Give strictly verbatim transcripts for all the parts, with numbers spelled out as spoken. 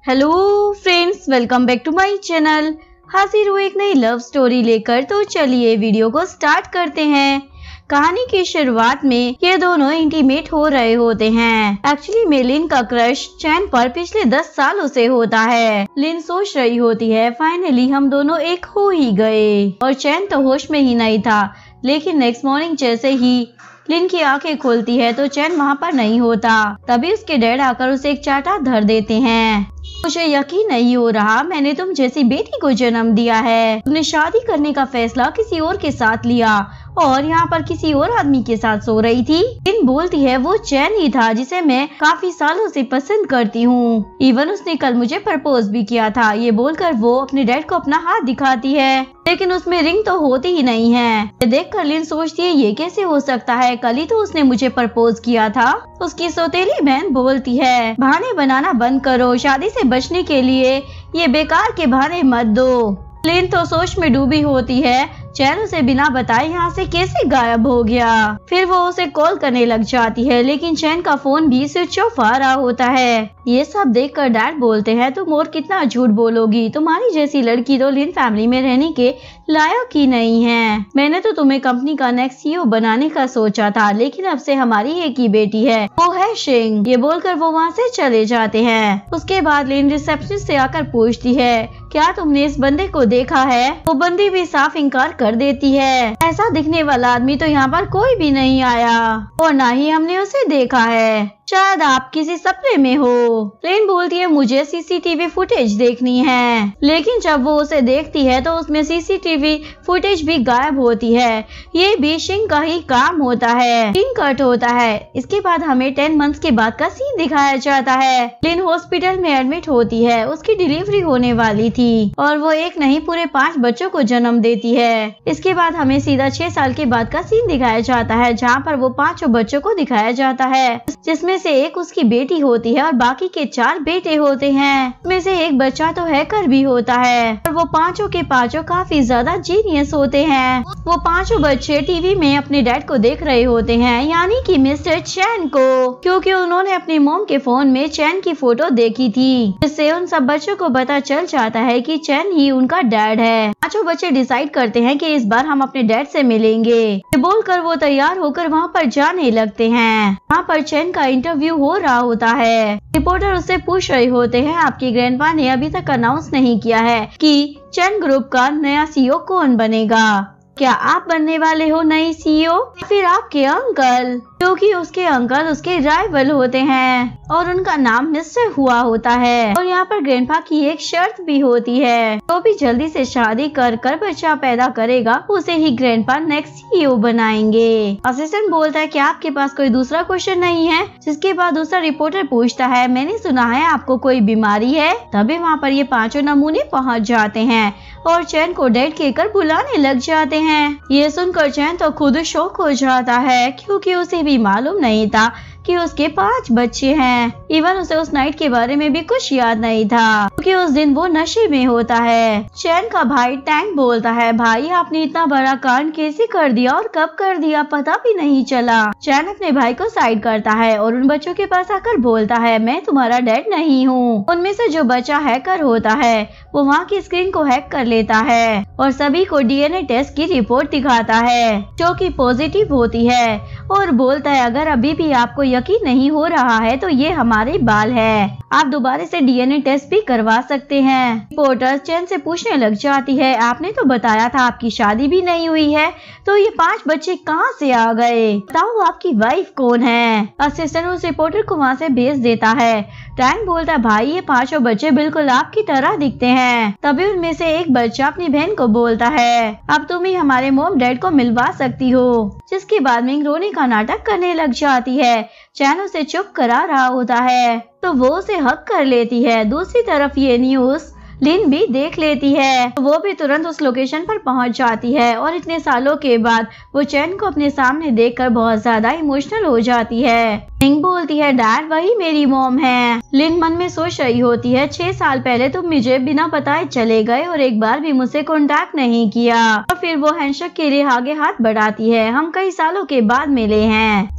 Hello friends, welcome back to my channel. हाजिर हूँ एक नई लव स्टोरी लेकर। तो चलिए वीडियो को स्टार्ट करते हैं। कहानी की शुरुआत में ये दोनों इंटीमेट हो रहे होते हैं। एक्चुअली में लिन का क्रश चैन पर पिछले दस सालों से होता है। लिन सोच रही होती है फाइनली हम दोनों एक हो ही गए, और चैन तो होश में ही नहीं था। लेकिन नेक्स्ट मॉर्निंग जैसे ही लिन की आंखें खोलती है तो चैन वहाँ पर नहीं होता। तभी उसके डैड आकर उसे एक चाटा धर देते हैं। मुझे यकीन नहीं हो रहा, मैंने तुम जैसी बेटी को जन्म दिया है। तुमने शादी करने का फैसला किसी और के साथ लिया और यहाँ पर किसी और आदमी के साथ सो रही थी। लिन बोलती है वो चैन ही था जिसे मैं काफी सालों से पसंद करती हूँ। इवन उसने कल मुझे प्रपोज भी किया था। ये बोलकर वो अपने डैड को अपना हाथ दिखाती है, लेकिन उसमें रिंग तो होती ही नहीं है। ये देखकर लिन सोचती है ये कैसे हो सकता है, कल ही तो उसने मुझे प्रपोज किया था। उसकी सौतेली बहन बोलती है बहाने बनाना बंद करो, शादी से बचने के लिए ये बेकार के बहाने मत दो। लिन तो सोच में डूबी होती है चैन उसे बिना बताए यहाँ से कैसे गायब हो गया। फिर वो उसे कॉल करने लग जाती है, लेकिन चैन का फोन भी स्विच ऑफ आ रहा होता है। ये सब देखकर डैड बोलते हैं तुम और कितना झूठ बोलोगी, तुम्हारी जैसी लड़की तो लिन फैमिली में रहने के लायक ही नहीं है। मैंने तो तुम्हें कंपनी का नेक्स्ट सीईओ बनाने का सोचा था, लेकिन अब से हमारी एक ही बेटी है, वो है शिंग। ये बोलकर वो वहाँ से चले जाते हैं। उसके बाद लिन रिसेप्शनिस्ट से आकर पूछती है क्या तुमने इस बंदे को देखा है? वो बंदी भी साफ इनकार कर देती है। ऐसा दिखने वाला आदमी तो यहाँ पर कोई भी नहीं आया और ना ही हमने उसे देखा है, शायद आप किसी सपने में हो। लिन बोलती है मुझे सीसीटीवी फुटेज देखनी है, लेकिन जब वो उसे देखती है तो उसमें सीसीटीवी फुटेज भी गायब होती है। ये भी शिंग का ही काम होता है। सीन कट होता है। इसके बाद हमें टेन मंथ्स के बाद का सीन दिखाया जाता है। लिन हॉस्पिटल में एडमिट होती है। उसकी डिलीवरी होने वाली थी और वो एक नहीं पूरे पांच बच्चों को जन्म देती है। इसके बाद हमें सीधा छह साल के बाद का सीन दिखाया जाता है, जहाँ पर वो पांचों बच्चों को दिखाया जाता है, जिसमें से एक उसकी बेटी होती है और बाकी के चार बेटे होते हैं। उसमें से एक बच्चा तो हैकर भी होता है और वो पांचों के पांचों काफी ज्यादा जीनियस होते हैं। वो पांचों बच्चे टीवी में अपने डैड को देख रहे होते हैं, यानी कि मिस्टर चैन को, क्योंकि उन्होंने अपनी मॉम के फोन में चैन की फोटो देखी थी, जिससे उन सब बच्चों को पता चल जाता है कि चैन ही उनका डैड है। पांचों बच्चे डिसाइड करते हैं कि इस बार हम अपने डैड से मिलेंगे। ये बोलकर वो तैयार होकर वहाँ पर जाने लगते हैं। वहाँ पर चैन का इंटरव्यू हो रहा होता है। रिपोर्टर उससे पूछ रहे होते हैं आपके ग्रैंडपा ने अभी तक अनाउंस नहीं किया है कि चैन ग्रुप का नया सीईओ कौन बनेगा। क्या आप बनने वाले हो नई सीईओ, फिर आपके अंकल, क्योंकि उसके अंकल उसके राइवल होते हैं और उनका नाम मिस्टर हुआ होता है। और यहाँ पर ग्रैंडपा की एक शर्त भी होती है, तो भी जल्दी से शादी कर कर बच्चा पैदा करेगा उसे ही ग्रैंडपा नेक्स्ट सीईओ बनाएंगे। असिस्टेंट बोलता है क्या आपके पास कोई दूसरा क्वेश्चन नहीं है? जिसके बाद दूसरा रिपोर्टर पूछता है मैंने सुना है आपको कोई बीमारी है। तभी वहाँ पर ये पांचों नमूने पहुँच जाते हैं और चैन को डैड कहकर बुलाने लग जाते हैं। ये सुनकर चैन तो खुद शॉक हो जाता है, क्योंकि उसे भी मालूम नहीं था कि उसके पांच बच्चे हैं। इवन उसे उस नाइट के बारे में भी कुछ याद नहीं था, क्योंकि उस दिन वो नशे में होता है। चैन का भाई टैंक बोलता है भाई आपने इतना बड़ा कांड कैसे कर दिया और कब कर दिया पता भी नहीं चला। चैन अपने भाई को साइड करता है और उन बच्चों के पास आकर बोलता है मैं तुम्हारा डैड नहीं हूँ। उनमें से जो बच्चा हैकर होता है वो वहाँ की स्क्रीन को हैक कर लेता है और सभी को डीएनए टेस्ट की रिपोर्ट दिखाता है, जो कि पॉजिटिव होती है, और बोलता है अगर अभी भी आपको यकीन नहीं हो रहा है तो ये हमारे बाल है, आप दोबारा से डीएनए टेस्ट भी करवा सकते हैं। रिपोर्टर चैन से पूछने लग जाती है आपने तो बताया था आपकी शादी भी नहीं हुई है, तो ये पांच बच्चे कहाँ से आ गए, बताओ आपकी वाइफ कौन है। असिस्टेंट उस रिपोर्टर को वहाँ से भेज देता है। टैंक बोलता है भाई ये पांचों बच्चे बिल्कुल आपकी तरह दिखते हैं। तभी उनमें से एक बच्चा अपनी बहन को बोलता है अब तुम ही हमारे मॉम डैड को मिलवा सकती हो, जिसके बाद मिंग रोने का नाटक करने लग जाती है। चैन उसे चुप करा रहा होता है तो वो उसे हक कर लेती है। दूसरी तरफ ये न्यूज लिन भी देख लेती है, तो वो भी तुरंत उस लोकेशन पर पहुंच जाती है और इतने सालों के बाद वो चैन को अपने सामने देखकर बहुत ज्यादा इमोशनल हो जाती है। मिंग बोलती है डैड वही मेरी मॉम है। लिन मन में सोच रही होती है छह साल पहले तुम मुझे बिना बताए चले गए और एक बार भी मुझसे कांटेक्ट नहीं किया, और फिर वो हैंडशेक के लिए आगे हाथ बढ़ाती है। हम कई सालों के बाद मिले हैं।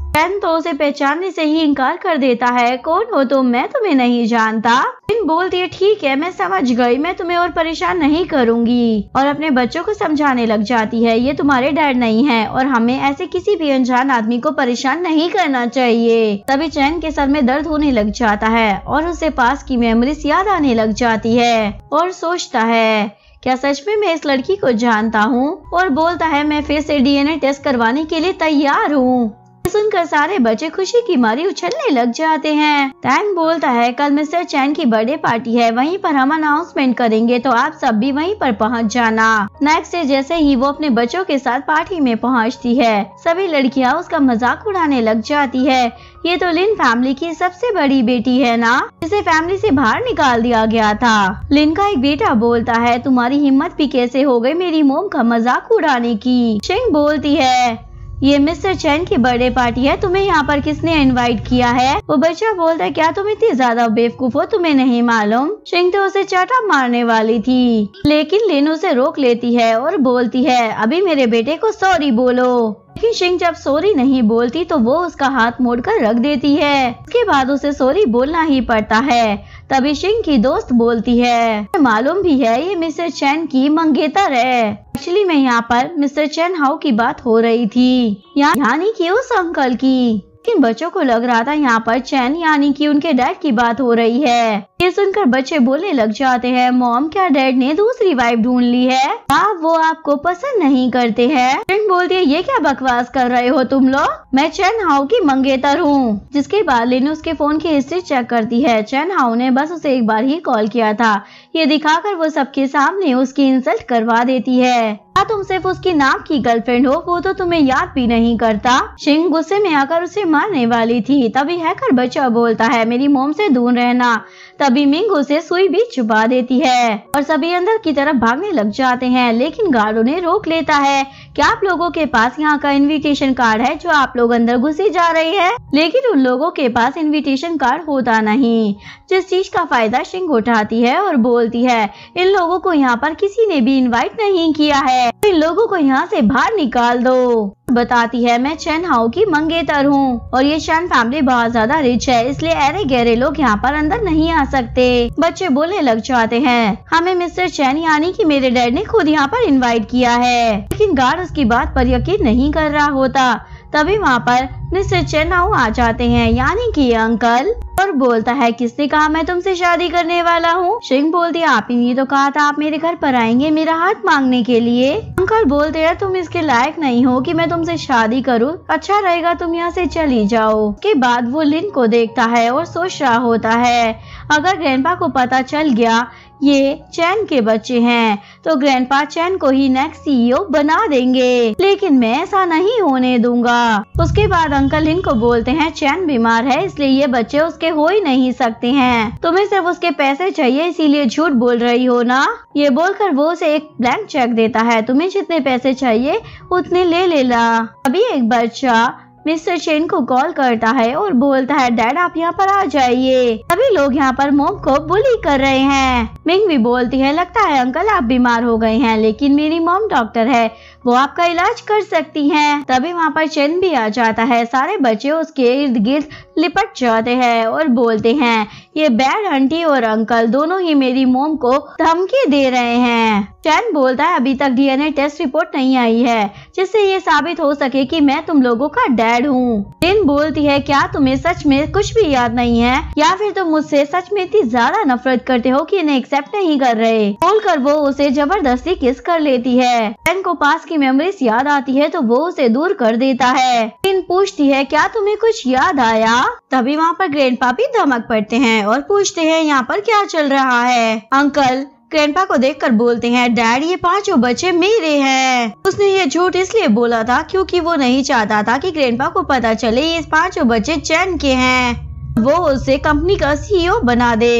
चैन तो उसे पहचानने से ही इनकार कर देता है। कौन हो तुम? मैं तुम्हें नहीं जानता। लिन बोलती है ठीक है मैं समझ गई, मैं तुम्हें और परेशान नहीं करूंगी, और अपने बच्चों को समझाने लग जाती है ये तुम्हारे डैड नहीं है और हमें ऐसे किसी भी अनजान आदमी को परेशान नहीं करना चाहिए। तभी चैन के सर में दर्द होने लग जाता है और उसे पास की मेमोरीज याद आने लग जाती है और सोचता है क्या सच में मैं इस लड़की को जानता हूँ, और बोलता है मैं फिर से डीएनए टेस्ट करवाने के लिए तैयार हूँ। सुनकर सारे बच्चे खुशी की मारी उछलने लग जाते हैं। टैंग बोलता है कल मिस्टर चैन की बर्थडे पार्टी है, वहीं पर हम अनाउंसमेंट करेंगे तो आप सब भी वहीं पर पहुंच जाना। नेक्स्ट डे जैसे ही वो अपने बच्चों के साथ पार्टी में पहुंचती है सभी लड़कियां उसका मजाक उड़ाने लग जाती है। ये तो लिन फैमिली की सबसे बड़ी बेटी है ना, जिसे फैमिली से बाहर निकाल दिया गया था। लिन का एक बेटा बोलता है तुम्हारी हिम्मत भी कैसे हो गई मेरी मोम का मजाक उड़ाने की। शिंग बोलती है ये मिस्टर चैन की बर्थडे पार्टी है, तुम्हें यहाँ पर किसने इनवाइट किया है? वो बच्चा बोलता है क्या तुम इतनी ज्यादा बेवकूफ हो, तुम्हें नहीं मालूम? शिंग तो उसे चाटा मारने वाली थी लेकिन लिन उसे रोक लेती है और बोलती है अभी मेरे बेटे को सॉरी बोलो। लेकिन शिंग जब सॉरी नहीं बोलती तो वो उसका हाथ मोड़कर रख देती है। उसके बाद उसे सॉरी बोलना ही पड़ता है। तभी शिंग की दोस्त बोलती है मालूम भी है ये मिस्टर चैन की मंगेतर है। एक्चुअली मैं यहाँ पर मिस्टर चैन हाउ की बात हो रही थी, यानी कि उस अंकल की। लेकिन बच्चों को लग रहा था यहाँ पर चैन यानी कि उनके डैड की बात हो रही है। ये सुनकर बच्चे बोलने लग जाते हैं मॉम क्या डैड ने दूसरी वाइफ ढूंढ ली है? आप वो आपको पसंद नहीं करते हैं? फ्रेंड बोलती है ये क्या बकवास कर रहे हो तुम लोग, मैं चैन हाउ की मंगेतर हूँ। जिसके बाद लिन उसके फोन की हिस्ट्री चेक करती है। चैन हाउ ने बस उसे एक बार ही कॉल किया था, ये दिखाकर वो सबके सामने उसकी इंसल्ट करवा देती है। क्या तुम सिर्फ उसकी नाम की गर्लफ्रेंड हो, वो तो तुम्हें याद भी नहीं करता। शिंग गुस्से में आकर उसे मारने वाली थी। तभी हैकर बच्चा बोलता है मेरी मोम से दूर रहना। तभी मिंग उसे सुई भी छुपा देती है और सभी अंदर की तरफ भागने लग जाते हैं, लेकिन गार्ड उन्हें रोक लेता है। क्या आप लोगों के पास यहाँ का इनविटेशन कार्ड है जो आप लोग अंदर घुसे जा रहे हैं? लेकिन उन लोगों के पास इनविटेशन कार्ड होता नहीं, जिस चीज का फायदा शिंग उठाती है और बोलती है इन लोगों को यहाँ पर किसी ने भी इनवाइट नहीं किया है, इन लोगों को यहाँ से बाहर निकाल दो। बताती है मैं चैन हाउ की मंगेतर हूँ और ये चैन फैमिली बहुत ज्यादा रिच है, इसलिए अरे गहरे लोग यहाँ पर अंदर नहीं आ सकते। बच्चे बोलने लग जाते हैं हमें मिस्टर चैन यानी कि मेरे डैड ने खुद यहाँ पर इनवाइट किया है। लेकिन गार्ड उसकी बात पर यकीन नहीं कर रहा होता। तभी वहाँ पर मिस्टर चैन हाउ आ जाते हैं यानी कि अंकल, और बोलता है किसने कहा मैं तुमसे शादी करने वाला हूँ? शिंग बोलती है आप ही तो कहा था आप मेरे घर पर आएंगे मेरा हाथ मांगने के लिए। अंकल बोलते हैं तुम इसके लायक नहीं हो कि मैं तुमसे शादी करूँ, अच्छा रहेगा तुम यहाँ से चली जाओ। के बाद वो लिन को देखता है और सोच रहा होता है अगर ग्रैंडपा को पता चल गया ये चैन के बच्चे हैं तो ग्रैंडपा चैन को ही नेक्स्ट सीईओ बना देंगे, लेकिन मैं ऐसा नहीं होने दूंगा। उसके बाद अंकल लिन को बोलते हैं चैन बीमार है इसलिए ये बच्चे उसके हो ही नहीं सकते हैं, तुम्हें सिर्फ उसके पैसे चाहिए इसीलिए झूठ बोल रही हो ना। ये बोलकर वो उसे एक ब्लैंक चेक देता है, तुम्हें जितने पैसे चाहिए उतने ले लेना। अभी एक बच्चा मिस्टर चैन को कॉल करता है और बोलता है डैड आप यहाँ पर आ जाइए, सभी लोग यहाँ पर मोम को बुली कर रहे हैं। मिंग भी बोलती है लगता है अंकल आप बीमार हो गए हैं, लेकिन मेरी मोम डॉक्टर है वो आपका इलाज कर सकती हैं। तभी वहाँ पर चैन भी आ जाता है, सारे बच्चे उसके इर्द गिर्द लिपट जाते हैं और बोलते हैं ये बैड आंटी और अंकल दोनों ही मेरी मोम को धमकी दे रहे हैं। चैन बोलता है अभी तक डीएनए टेस्ट रिपोर्ट नहीं आई है जिससे ये साबित हो सके कि मैं तुम लोगों का डैड हूँ। लिन बोलती है क्या तुम्हें सच में कुछ भी याद नहीं है या फिर तुम मुझसे सच में इतनी ज्यादा नफरत करते हो कि इन्हें एक्सेप्ट नहीं कर रहे? बोलकर वो उसे जबरदस्ती किस कर लेती है। चैन को पास की मेमोरीज याद आती है तो वो उसे दूर कर देता है। लिन पूछती है क्या तुम्हें कुछ याद आया? तभी वहाँ पर ग्रैंडपा भी धमक पड़ते हैं और पूछते हैं यहाँ पर क्या चल रहा है। अंकल ग्रैंडपा को देखकर बोलते हैं डैड ये पांचों बच्चे मेरे हैं। उसने ये झूठ इसलिए बोला था क्योंकि वो नहीं चाहता था कि ग्रैंडपा को पता चले ये पांचों बच्चे चैन के हैं, वो उसे कंपनी का सीईओ बना दे।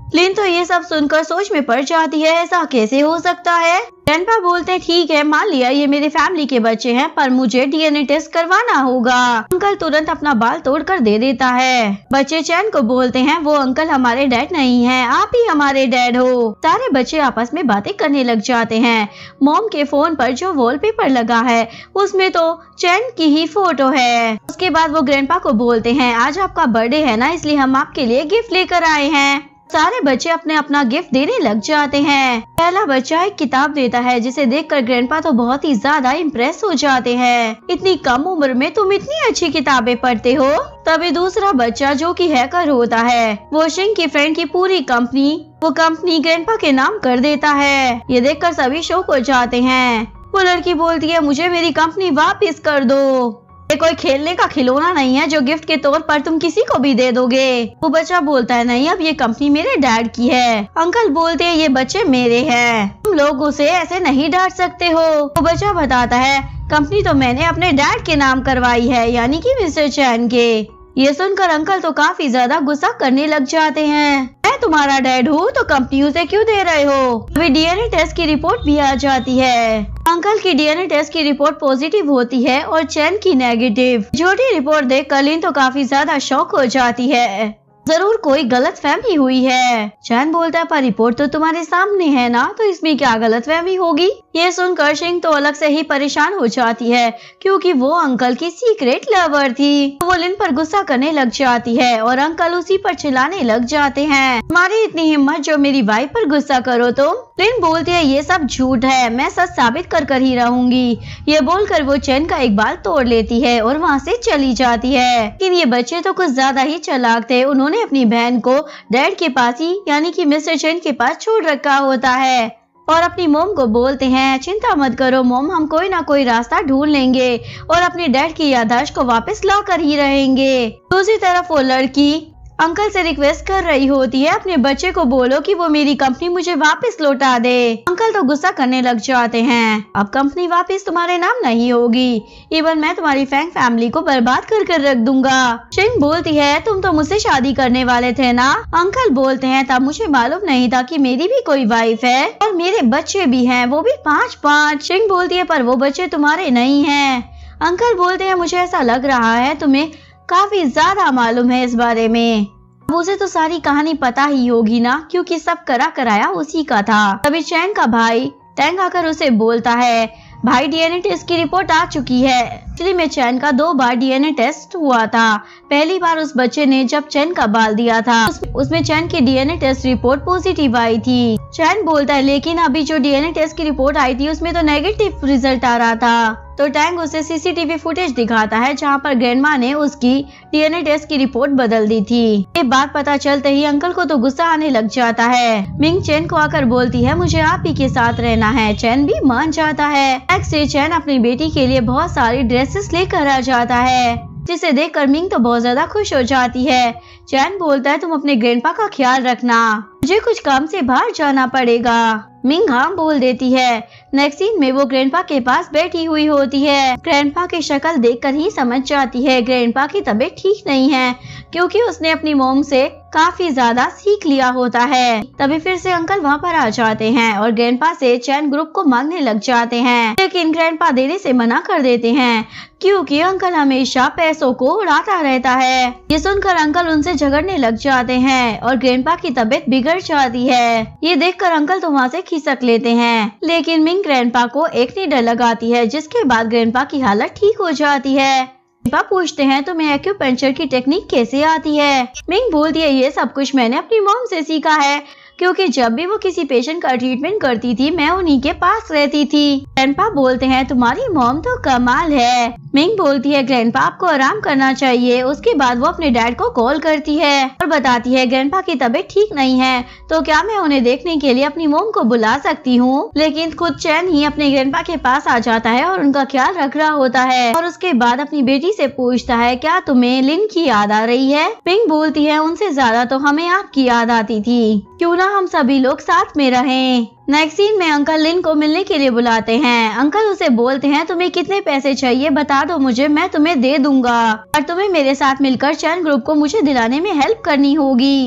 लिन तो ये सब सुनकर सोच में पड़ जाती है, ऐसा कैसे हो सकता है। ग्रैंडपा बोलते हैं ठीक है, मान लिया ये मेरे फैमिली के बच्चे हैं, पर मुझे डीएनए टेस्ट करवाना होगा। अंकल तुरंत अपना बाल तोड़कर दे देता है। बच्चे चैन को बोलते हैं वो अंकल हमारे डैड नहीं हैं, आप ही हमारे डैड हो। सारे बच्चे आपस में बातें करने लग जाते हैं। मॉम के फोन पर जो वॉलपेपर लगा है उसमें तो चैन की ही फोटो है। उसके बाद वो ग्रैंडपा को बोलते हैं आज आपका बर्थडे है ना, इसलिए हम आपके लिए गिफ्ट लेकर आए हैं। सारे बच्चे अपने अपना गिफ्ट देने लग जाते हैं। पहला बच्चा एक किताब देता है जिसे देखकर ग्रैंडपा तो बहुत ही ज्यादा इम्प्रेस हो जाते हैं। इतनी कम उम्र में तुम इतनी अच्छी किताबें पढ़ते हो। तभी दूसरा बच्चा जो कि हैकर होता है वो शिंग की फ्रेंड की पूरी कंपनी वो कंपनी ग्रैंडपा के नाम कर देता है। ये देखकर सभी शौक हो जाते हैं। वो लड़की बोलती है मुझे मेरी कंपनी वापस कर दो, ये कोई खेलने का खिलौना नहीं है जो गिफ्ट के तौर पर तुम किसी को भी दे दोगे। वो बच्चा बोलता है नहीं, अब ये कंपनी मेरे डैड की है। अंकल बोलते हैं ये बच्चे मेरे हैं, तुम लोग उसे ऐसे नहीं डांट सकते हो। वो बच्चा बताता है कंपनी तो मैंने अपने डैड के नाम करवाई है, यानी कि मिस्टर चैन के। ये सुनकर अंकल तो काफी ज्यादा गुस्सा करने लग जाते हैं। मैं तुम्हारा डैड हूँ तो कंपनी उसे क्यों दे रहे हो। अभी डीएनए टेस्ट की रिपोर्ट भी आ जाती है। अंकल की डीएनए टेस्ट की रिपोर्ट पॉजिटिव होती है और चैन की नेगेटिव। झूठी रिपोर्ट देख लिन तो काफी ज्यादा शॉक हो जाती है। जरूर कोई गलत फहमी हुई है। चैन बोलता है पर रिपोर्ट तो तुम्हारे सामने है ना, तो इसमें क्या गलत फहमी होगी। ये सुनकर शिंग तो अलग से ही परेशान हो जाती है क्योंकि वो अंकल की सीक्रेट लवर थी। वो लिन पर गुस्सा करने लग जाती है और अंकल उसी पर चिल्लाने लग जाते हैं तुम्हारी इतनी हिम्मत जो मेरी वाइफ पर गुस्सा करो तुम। लिन बोलती है ये सब झूठ है, मैं सच साबित कर कर ही रहूंगी। ये बोलकर वो चैन का एक बाल तोड़ लेती है और वहाँ से चली जाती है। लेकिन ये बच्चे तो कुछ ज्यादा ही चालाक थे। उन्होंने अपनी बहन को डैड के पास ही यानी कि मिस्टर चैन के पास छोड़ रखा होता है और अपनी मोम को बोलते हैं चिंता मत करो मोम, हम कोई ना कोई रास्ता ढूंढ लेंगे और अपने डैड की याददाश्त को वापस ला कर ही रहेंगे। दूसरी तरफ वो लड़की अंकल से रिक्वेस्ट कर रही होती है अपने बच्चे को बोलो कि वो मेरी कंपनी मुझे वापस लौटा दे। अंकल तो गुस्सा करने लग जाते हैं अब कंपनी वापस तुम्हारे नाम नहीं होगी, इवन मैं तुम्हारी फैंग फैमिली को बर्बाद कर कर रख दूंगा। शिंग बोलती है तुम तो मुझसे शादी करने वाले थे ना। अंकल बोलते हैं तब मुझे मालूम नहीं था कि मेरी भी कोई वाइफ है और मेरे बच्चे भी हैं, वो भी पाँच पाँच। शिंग बोलती है पर वो बच्चे तुम्हारे नहीं है। अंकल बोलते हैं मुझे ऐसा लग रहा है तुम्हें काफी ज्यादा मालूम है इस बारे में। अब उसे तो सारी कहानी पता ही होगी ना, क्योंकि सब करा कराया उसी का था। तभी चैन का भाई टैंग आकर उसे बोलता है भाई डीएनए टेस्ट की रिपोर्ट आ चुकी है। एक्चुअली में चैन का दो बार डीएनए टेस्ट हुआ था। पहली बार उस बच्चे ने जब चैन का बाल दिया था उस, उसमें चैन की डीएनए टेस्ट रिपोर्ट पॉजिटिव आई थी। चैन बोलता है लेकिन अभी जो डीएनए टेस्ट की रिपोर्ट आई थी उसमें तो नेगेटिव रिजल्ट आ रहा था। तो टैंग उसे सीसीटीवी फुटेज दिखाता है जहां पर ग्रैंडमा ने उसकी डीएनए टेस्ट की रिपोर्ट बदल दी थी। ये बात पता चलते ही अंकल को तो गुस्सा आने लग जाता है। मिंग चैन को आकर बोलती है मुझे आप ही के साथ रहना है। चैन भी मान जाता है। नेक्स्ट डे चैन अपनी बेटी के लिए बहुत सारी ड्रेसेस लेकर आ जाता है जिसे देखकर मिंग तो बहुत ज्यादा खुश हो जाती है। चैन बोलता है तुम अपने ग्रैंडपा का ख्याल रखना, मुझे कुछ काम से बाहर जाना पड़ेगा। मिंग हाँ बोल देती है। नेक्स्ट सीन में वो ग्रैंडपा के पास बैठी हुई होती है। ग्रैंडपा की शक्ल देखकर ही समझ जाती है ग्रैंडपा की तबीयत ठीक नहीं है क्योंकि उसने अपनी मोम से काफी ज्यादा सीख लिया होता है। तभी फिर से अंकल वहाँ पर आ जाते हैं और ग्रैंडपा से चैन ग्रुप को मांगने लग जाते हैं, लेकिन ग्रैंडपा देने से मना कर देते हैं क्योंकि अंकल हमेशा पैसों को उड़ाता रहता है। ये सुनकर अंकल उनसे झगड़ने लग जाते हैं और ग्रैंडपा की तबीयत बिगड़ जाती है। ये देखकर अंकल तो वहाँ से खिसक लेते हैं, लेकिन मिंग ग्रैंडपा को एक नीडल लगाती है जिसके बाद ग्रैंडपा की हालत ठीक हो जाती है। ग्रैंडपा पूछते हैं तुम्हें एक्यूपंक्चर की टेक्निक कैसे आती है। मिंग बोलती है ये सब कुछ मैंने अपनी मॉम से सीखा है क्योंकि जब भी वो किसी पेशेंट का ट्रीटमेंट करती थी मैं उन्हीं के पास रहती थी। ग्रैंडपा बोलते हैं तुम्हारी मॉम तो कमाल है। मिंग बोलती है ग्रैंडपा आपको आराम करना चाहिए। उसके बाद वो अपने डैड को कॉल करती है और बताती है ग्रैंडपा की तबीयत ठीक नहीं है तो क्या मैं उन्हें देखने के लिए अपनी मॉम को बुला सकती हूँ। लेकिन खुद चैन ही अपने ग्रैंडपा के पास आ जाता है और उनका ख्याल रख रहा होता है और उसके बाद अपनी बेटी से पूछता है क्या तुम्हें लिन की याद आ रही है। मिंग बोलती है उनसे ज्यादा तो हमें आपकी याद आती थी, क्यों ना हम सभी लोग साथ में रहें। नेक्स्ट सीन में अंकल लिन को मिलने के लिए बुलाते हैं। अंकल उसे बोलते हैं तुम्हें कितने पैसे चाहिए बता दो मुझे, मैं तुम्हें दे दूंगा और तुम्हें मेरे साथ मिलकर चैन ग्रुप को मुझे दिलाने में हेल्प करनी होगी।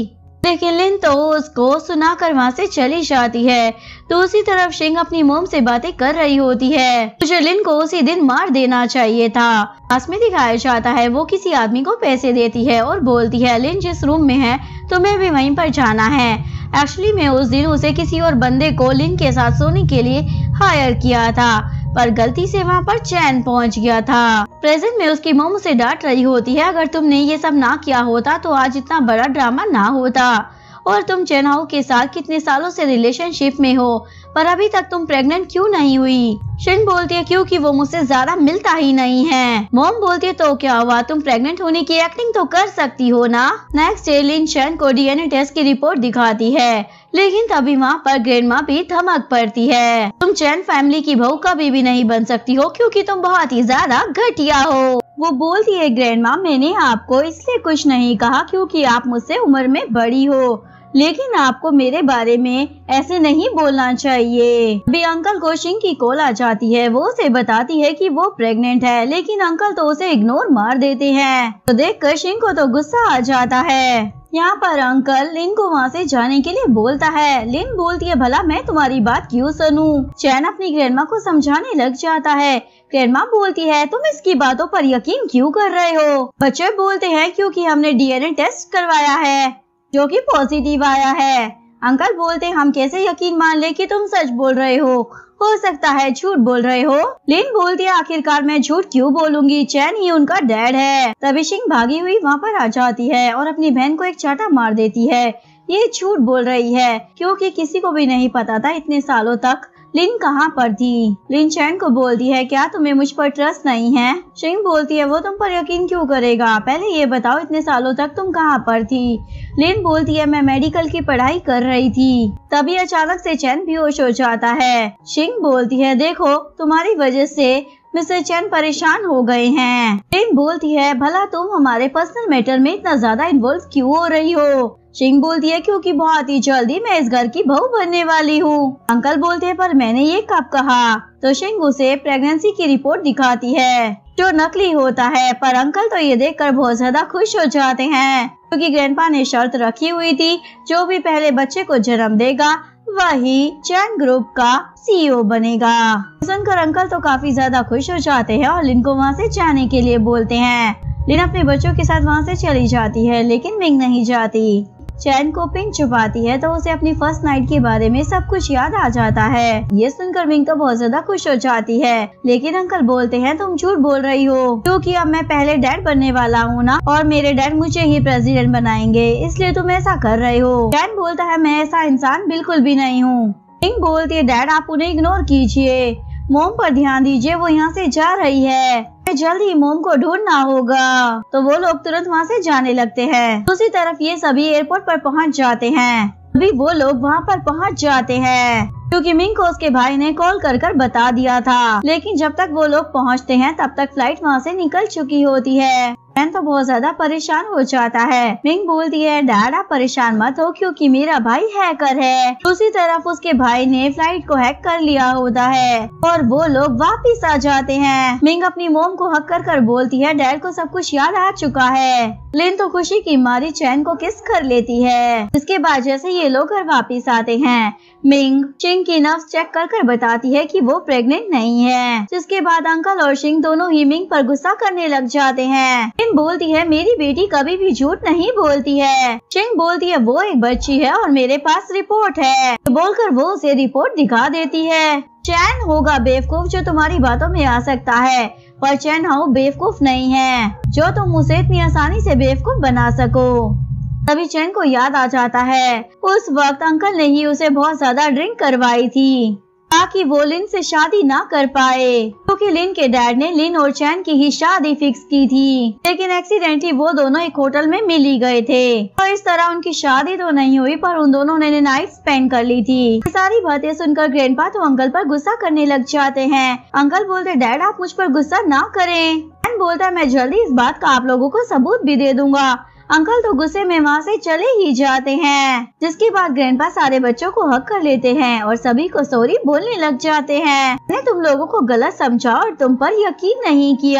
लेकिन लिन तो उसको सुनाकर वहाँ से चली जाती है। दूसरी तरफ शिंग अपनी मोम से बातें कर रही होती है। मुझे लिन को उसी दिन मार देना चाहिए था। पास में दिखाया जाता है वो किसी आदमी को पैसे देती है और बोलती है लिन जिस रूम में है तुम्हें भी वहीं पर जाना है। एक्चुअली मैं उस दिन उसे किसी और बंदे को लिन के साथ सोने के लिए हायर किया था, पर गलती से वहाँ पर चैन पहुँच गया था। प्रेजेंट में उसकी मोम उसे डांट रही होती है, अगर तुमने ये सब ना किया होता तो आज इतना बड़ा ड्रामा ना होता। और तुम चैन हाउ के साथ कितने सालों से रिलेशनशिप में हो, पर अभी तक तुम प्रेग्नेंट क्यों नहीं हुई? शिन बोलती है क्योंकि वो मुझसे ज्यादा मिलता ही नहीं है। मॉम बोलती है तो क्या हुआ, तुम प्रेग्नेंट होने की एक्टिंग तो कर सकती हो ना। नेक्स्ट डे लिन चैन को डीएनए टेस्ट की रिपोर्ट दिखाती है, लेकिन तभी वहाँ पर ग्रैंडमा भी धमक पड़ती है। तुम चैन फैमिली की बहू कभी भी नहीं बन सकती हो क्योंकि तुम बहुत ही ज्यादा घटिया हो। वो बोलती है ग्रैंडमा मैंने आपको इसलिए कुछ नहीं कहा क्योंकि आप मुझसे उम्र में बड़ी हो, लेकिन आपको मेरे बारे में ऐसे नहीं बोलना चाहिए। अभी अंकल को शिंग की कॉल आ जाती है, वो उसे बताती है कि वो प्रेग्नेंट है, लेकिन अंकल तो उसे इग्नोर मार देते हैं। तो देखकर शिंग को तो गुस्सा आ जाता है। यहाँ पर अंकल लिन को वहाँ से जाने के लिए बोलता है। लिन बोलती है भला मैं तुम्हारी बात क्यों सुनूं? चैन अपनी ग्रैंडमा को समझाने लग जाता है। ग्रैंडमा बोलती है तुम इसकी बातों पर यकीन क्यों कर रहे हो? बच्चे बोलते हैं क्योंकि हमने डीएनए टेस्ट करवाया है जो कि पॉजिटिव आया है। अंकल बोलते हैं हम कैसे यकीन मान ले कि तुम सच बोल रहे हो हो सकता है झूठ बोल रहे हो। लिन बोलती है आखिरकार मैं झूठ क्यों बोलूंगी, चैन ही उनका डैड है। तभी शिंग भागी हुई वहाँ पर आ जाती है और अपनी बहन को एक चाटा मार देती है। ये झूठ बोल रही है क्योंकि किसी को भी नहीं पता था इतने सालों तक लिन कहाँ पर थी। लिन चैन को बोलती है क्या तुम्हें मुझ पर ट्रस्ट नहीं है? शिंग बोलती है वो तुम पर यकीन क्यों करेगा, पहले ये बताओ इतने सालों तक तुम कहाँ पर थी? लिन बोलती है मैं मेडिकल की पढ़ाई कर रही थी। तभी अचानक से चैन बेहोश हो जाता है। शिंग बोलती है देखो तुम्हारी वजह से मिस्टर चैन परेशान हो गए हैं। लिन बोलती है भला तुम हमारे पर्सनल मैटर में इतना ज्यादा इन्वॉल्व क्यों हो रही हो? शिंग बोलती है क्योंकि बहुत ही जल्दी मैं इस घर की बहू बनने वाली हूँ। अंकल बोलते हैं पर मैंने ये कब कहा? तो शिंग उसे प्रेगनेंसी की रिपोर्ट दिखाती है जो नकली होता है, पर अंकल तो ये देखकर बहुत ज्यादा खुश हो जाते हैं क्योंकि ग्रैंडपा ने शर्त रखी हुई थी जो भी पहले बच्चे को जन्म देगा वही चैन ग्रुप का सीईओ बनेगा। सुनकर अंकल तो काफी ज्यादा खुश हो जाते हैं और लिन को वहाँ से जाने के लिए बोलते हैं। लिन अपने बच्चों के साथ वहाँ से चली जाती है, लेकिन मिंग नहीं जाती। चैन को पिंक छुपाती है तो उसे अपनी फर्स्ट नाइट के बारे में सब कुछ याद आ जाता है। ये सुनकर मिंग तो बहुत ज्यादा खुश हो जाती है, लेकिन अंकल बोलते हैं तुम झूठ बोल रही हो क्योंकि अब मैं पहले डैड बनने वाला हूँ ना, और मेरे डैड मुझे ही प्रेसिडेंट बनाएंगे, इसलिए तुम ऐसा कर रहे हो। चैन बोलता है मैं ऐसा इंसान बिल्कुल भी नहीं हूँ। मिंग बोलती है डैड आप उन्हें इग्नोर कीजिए, मोम पर ध्यान दीजिए, वो यहाँ से जा रही है, जल्द ही मोम को ढूंढना होगा। तो वो लोग तुरंत वहाँ से जाने लगते हैं। दूसरी तरफ ये सभी एयरपोर्ट पर पहुँच जाते हैं। अभी वो लोग वहाँ पर पहुँच जाते हैं क्योंकि मिंग को उसके भाई ने कॉल कर कर बता दिया था, लेकिन जब तक वो लोग पहुँचते हैं तब तक फ्लाइट वहाँ से निकल चुकी होती है। चैन तो बहुत ज्यादा परेशान हो जाता है। मिंग बोलती है डैड आप परेशान मत हो क्योंकि मेरा भाई हैकर है। दूसरी तरफ उसके भाई ने फ्लाइट को हैक कर लिया होता है और वो लोग वापिस आ जाते हैं। मिंग अपनी मोम को हक कर कर बोलती है डैड को सब कुछ याद आ चुका है। लिन तो खुशी की मारी चैन को किस कर लेती है। इसके बाद जैसे ये लोग घर वापिस आते हैं, मिंग शिंग की नर्व्स चेक कर कर बताती है कि वो प्रेग्नेंट नहीं है, जिसके बाद अंकल और शिंग दोनों ही मिंग पर गुस्सा करने लग जाते हैं। मिंग बोलती है मेरी बेटी कभी भी झूठ नहीं बोलती है। शिंग बोलती है वो एक बच्ची है और मेरे पास रिपोर्ट है, तो बोलकर वो उसे रिपोर्ट दिखा देती है। चैन होगा बेवकूफ जो तुम्हारी बातों में आ सकता है, पर चैन हाउ बेवकूफ नहीं है जो तुम उसे इतनी आसानी से बेवकूफ बना सको। तभी चैन को याद आ जाता है उस वक्त अंकल ने ही उसे बहुत ज्यादा ड्रिंक करवाई थी ताकि वो लिन से शादी ना कर पाए, क्योंकि लिन के डैड ने लिन और चैन की ही शादी फिक्स की थी, लेकिन एक्सीडेंटली वो दोनों एक होटल में मिल ही गए थे और इस तरह उनकी शादी तो नहीं हुई पर उन दोनों ने नाइट स्पेंड कर ली थी। ये सारी बातें सुनकर ग्रैंडपा तो अंकल पर गुस्सा करने लग जाते हैं। अंकल बोलते डैड आप मुझ पर गुस्सा ना करें। चैन बोलता है मैं जल्दी इस बात का आप लोगों को सबूत भी दे दूंगा। अंकल तो गुस्से में वहाँ से चले ही जाते हैं, जिसके बाद ग्रैंडपा सारे बच्चों को हक कर लेते हैं और सभी को सॉरी बोलने लग जाते हैं। मैंने तुम लोगों को गलत समझा और तुम पर यकीन नहीं किया।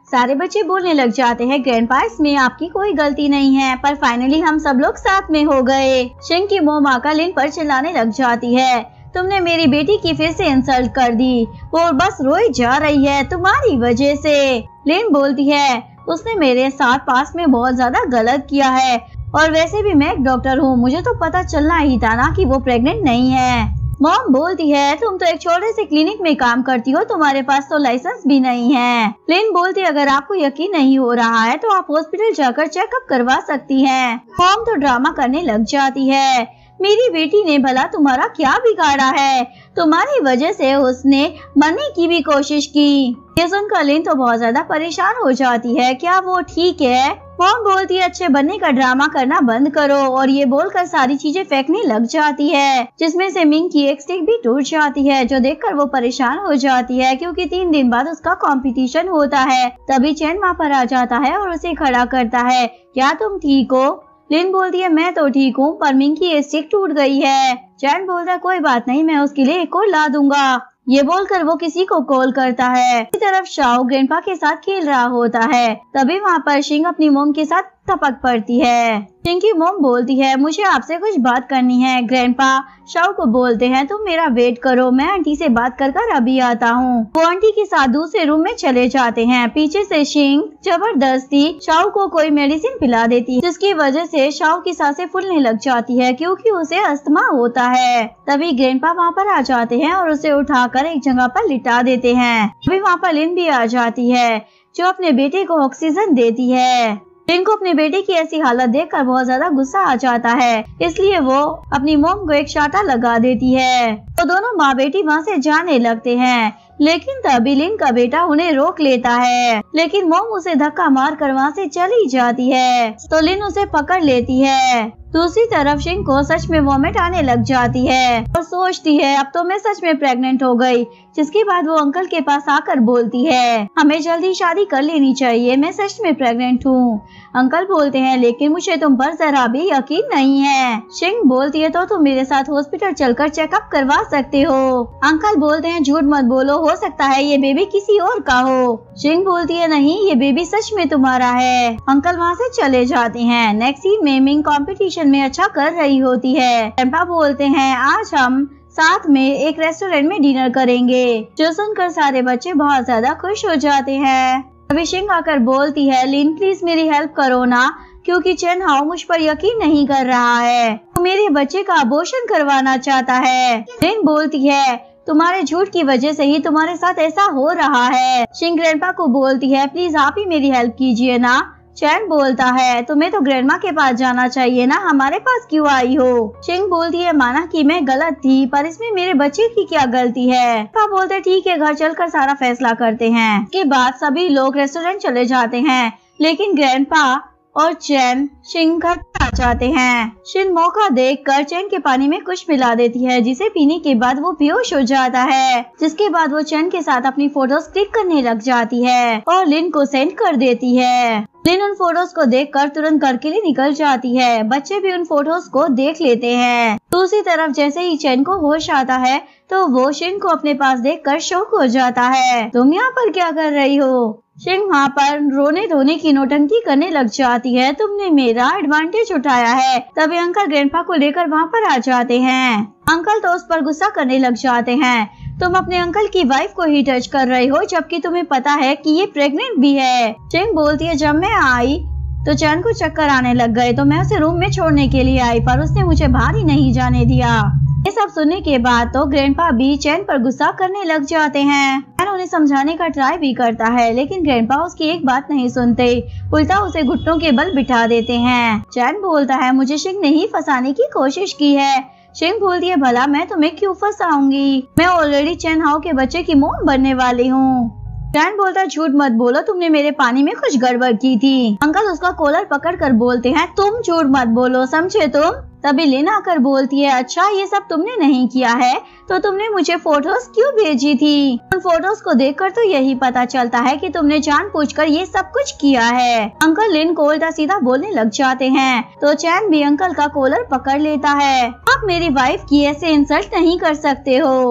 सारे बच्चे बोलने लग जाते हैं, ग्रैंडपा इसमें आपकी कोई गलती नहीं है, पर फाइनली हम सब लोग साथ में हो गए। शिंग की मोम आकर लिन पर चिल्लाने लग जाती है, तुमने मेरी बेटी की फिर से इंसल्ट कर दी, वो बस रोई जा रही है तुम्हारी वजह से। लिन बोलती है, उसने मेरे साथ पास में बहुत ज्यादा गलत किया है, और वैसे भी मैं एक डॉक्टर हूँ, मुझे तो पता चलना ही था ना कि वो प्रेग्नेंट नहीं है। मॉम बोलती है, तुम तो एक छोटे से क्लिनिक में काम करती हो, तुम्हारे पास तो लाइसेंस भी नहीं है। लिन बोलती है, अगर आपको यकीन नहीं हो रहा है तो आप हॉस्पिटल जाकर चेकअप करवा सकती हैं। मॉम तो ड्रामा करने लग जाती है, मेरी बेटी ने भला तुम्हारा क्या बिगाड़ा है, तुम्हारी वजह से उसने मरने की भी कोशिश की। ये सुनकर लिन तो बहुत ज्यादा परेशान हो जाती है, क्या वो ठीक है? मॉम बोलती है, अच्छे बनने का ड्रामा करना बंद करो, और ये बोलकर सारी चीजें फेंकने लग जाती है, जिसमें से मिंग की एक स्टिक भी टूट जाती है, जो देखकर वो परेशान हो जाती है, क्योंकि तीन दिन बाद उसका कंपटीशन होता है। तभी चैन वहाँ पर आ जाता है और उसे खड़ा करता है, क्या तुम ठीक हो? लिन बोलती है, मैं तो ठीक हूँ, पर मिंग की स्टिक टूट गई है। चैन बोलता है, कोई बात नहीं, मैं उसके लिए एक और ला दूंगा। ये बोलकर वो किसी को कॉल करता है। इसी तरफ शाओ ग्रैंडपा के साथ खेल रहा होता है, तभी वहाँ पर शिंग अपनी मोम के साथ टपक पड़ती है। शिंग की मोम बोलती है, मुझे आपसे कुछ बात करनी है। ग्रैंडपा शाओ को बोलते हैं, तुम मेरा वेट करो, मैं आंटी से बात कर कर अभी आता हूँ। वो आंटी के साथ दूसरे रूम में चले जाते हैं। पीछे से शिंग जबरदस्ती शाओ को कोई मेडिसिन पिला देती है, जिसकी वजह से शाओ की सांसें फूलने लग जाती है, क्योंकि उसे अस्थमा होता है। तभी ग्रैंडपा वहाँ पर आ जाते हैं और उसे उठाकर एक जगह पर लिटा देते हैं। तभी वहाँ पर लिन भी आ जाती है, जो अपने बेटे को ऑक्सीजन देती है। लिन को अपने बेटे की ऐसी हालत देखकर बहुत ज्यादा गुस्सा आ जाता है, इसलिए वो अपनी मोम को एक शाटा लगा देती है। तो दोनों माँ बेटी वहाँ से जाने लगते हैं, लेकिन तभी लिन का बेटा उन्हें रोक लेता है, लेकिन मोम उसे धक्का मार कर वहाँ से चली जाती है, तो लिन उसे पकड़ लेती है। दूसरी तरफ शिंग को सच में वॉमिट आने लग जाती है और सोचती है, अब तो मैं सच में प्रेग्नेंट हो गई। जिसके बाद वो अंकल के पास आकर बोलती है, हमें जल्दी शादी कर लेनी चाहिए, मैं सच में प्रेग्नेंट हूँ। अंकल बोलते हैं, लेकिन मुझे तुम पर जरा भी यकीन नहीं है। शिंग बोलती है, तो तुम मेरे साथ हॉस्पिटल चलकर चेकअप करवा सकते हो। अंकल बोलते हैं, झूठ मत बोलो, हो सकता है ये बेबी किसी और का हो। शिंग बोलती है, नहीं, ये बेबी सच में तुम्हारा है। अंकल वहाँ से चले जाते हैं। नेक्स्ट सीन में मिंग कॉम्पिटिशन में अच्छा कर रही होती है। ग्रैंडपा बोलते हैं, आज हम साथ में एक रेस्टोरेंट में डिनर करेंगे, जो सुनकर सारे बच्चे बहुत ज्यादा खुश हो जाते हैं। अभी शिंग आकर बोलती है, लिन प्लीज मेरी हेल्प करो ना, क्योंकि चेन हाओ मुझ पर यकीन नहीं कर रहा है, वो मेरे बच्चे का अबॉर्शन करवाना चाहता है। लिन बोलती है, तुम्हारे झूठ की वजह से ही तुम्हारे साथ ऐसा हो रहा है। शिंग ग्रैंडपा को बोलती है, प्लीज आप ही मेरी हेल्प कीजिए ना। चैन बोलता है, तुम्हें तो ग्रैंडमा के पास जाना चाहिए ना, हमारे पास क्यों आई हो? शिंग बोलती है, माना कि मैं गलत थी, पर इसमें मेरे बच्चे की क्या गलती है? पापा बोलते, ठीक है, घर चलकर सारा फैसला करते हैं। इसके बाद सभी लोग रेस्टोरेंट चले जाते हैं, लेकिन ग्रैंडपा और चैन शिंग घर आ जाते हैं। शिन मौका देखकर चैन के पानी में कुछ मिला देती है, जिसे पीने के बाद वो बेहोश हो जाता है। जिसके बाद वो चैन के साथ अपनी फोटोज क्लिक करने लग जाती है और लिन को सेंड कर देती है। लिन उन फोटोज को देखकर तुरंत घर के लिए निकल जाती है। बच्चे भी उन फोटोज को देख लेते हैं। दूसरी तरफ जैसे ही चैन को होश आता है, तो वो शिन को अपने पास देखकर शॉक हो जाता है। तुम यहाँ पर क्या कर रही हो? शिंग वहाँ पर रोने धोने की नौटंकी करने लग जाती है, तुमने मेरा एडवांटेज उठाया है। तभी अंकल ग्रैंडपा को लेकर वहाँ पर आ जाते हैं। अंकल तो उस पर गुस्सा करने लग जाते हैं, तुम अपने अंकल की वाइफ को ही टच कर रही हो, जबकि तुम्हें पता है कि ये प्रेग्नेंट भी है। शिंग बोलती है, जब मैं आई तो चैन को चक्कर आने लग गए, तो मैं उसे रूम में छोड़ने के लिए आई, पर उसने मुझे बाहर ही नहीं जाने दिया। ये सब सुनने के बाद तो ग्रैंडपा भी चैन पर गुस्सा करने लग जाते हैं। चैन उन्हें समझाने का ट्राई भी करता है, लेकिन ग्रैंडपा उसकी एक बात नहीं सुनते, उल्टा उसे घुटनों के बल बिठा देते हैं। चैन बोलता है, मुझे शिंग ने ही फंसाने की कोशिश की है। शिंग बोलती है, भला मैं तुम्हें क्यों फंसाऊंगी, मैं ऑलरेडी चैन हाओ के बच्चे की मोम बनने वाली हूँ। चैन बोलता है, झूठ मत बोलो, तुमने मेरे पानी में कुछ गड़बड़ की थी। अंकल उसका कॉलर पकड़कर बोलते हैं, तुम झूठ मत बोलो, समझे तुम? तभी लिन आकर बोलती है, अच्छा ये सब तुमने नहीं किया है, तो तुमने मुझे फोटोज क्यों भेजी थी? उन फोटोज को देखकर तो यही पता चलता है कि तुमने जानबूझकर ये सब कुछ किया है। अंकल लिन को उल्टा सीधा बोलने लग जाते हैं, तो चैन भी अंकल का कॉलर पकड़ लेता है। आप मेरी वाइफ की ऐसे इंसल्ट नहीं कर सकते हो।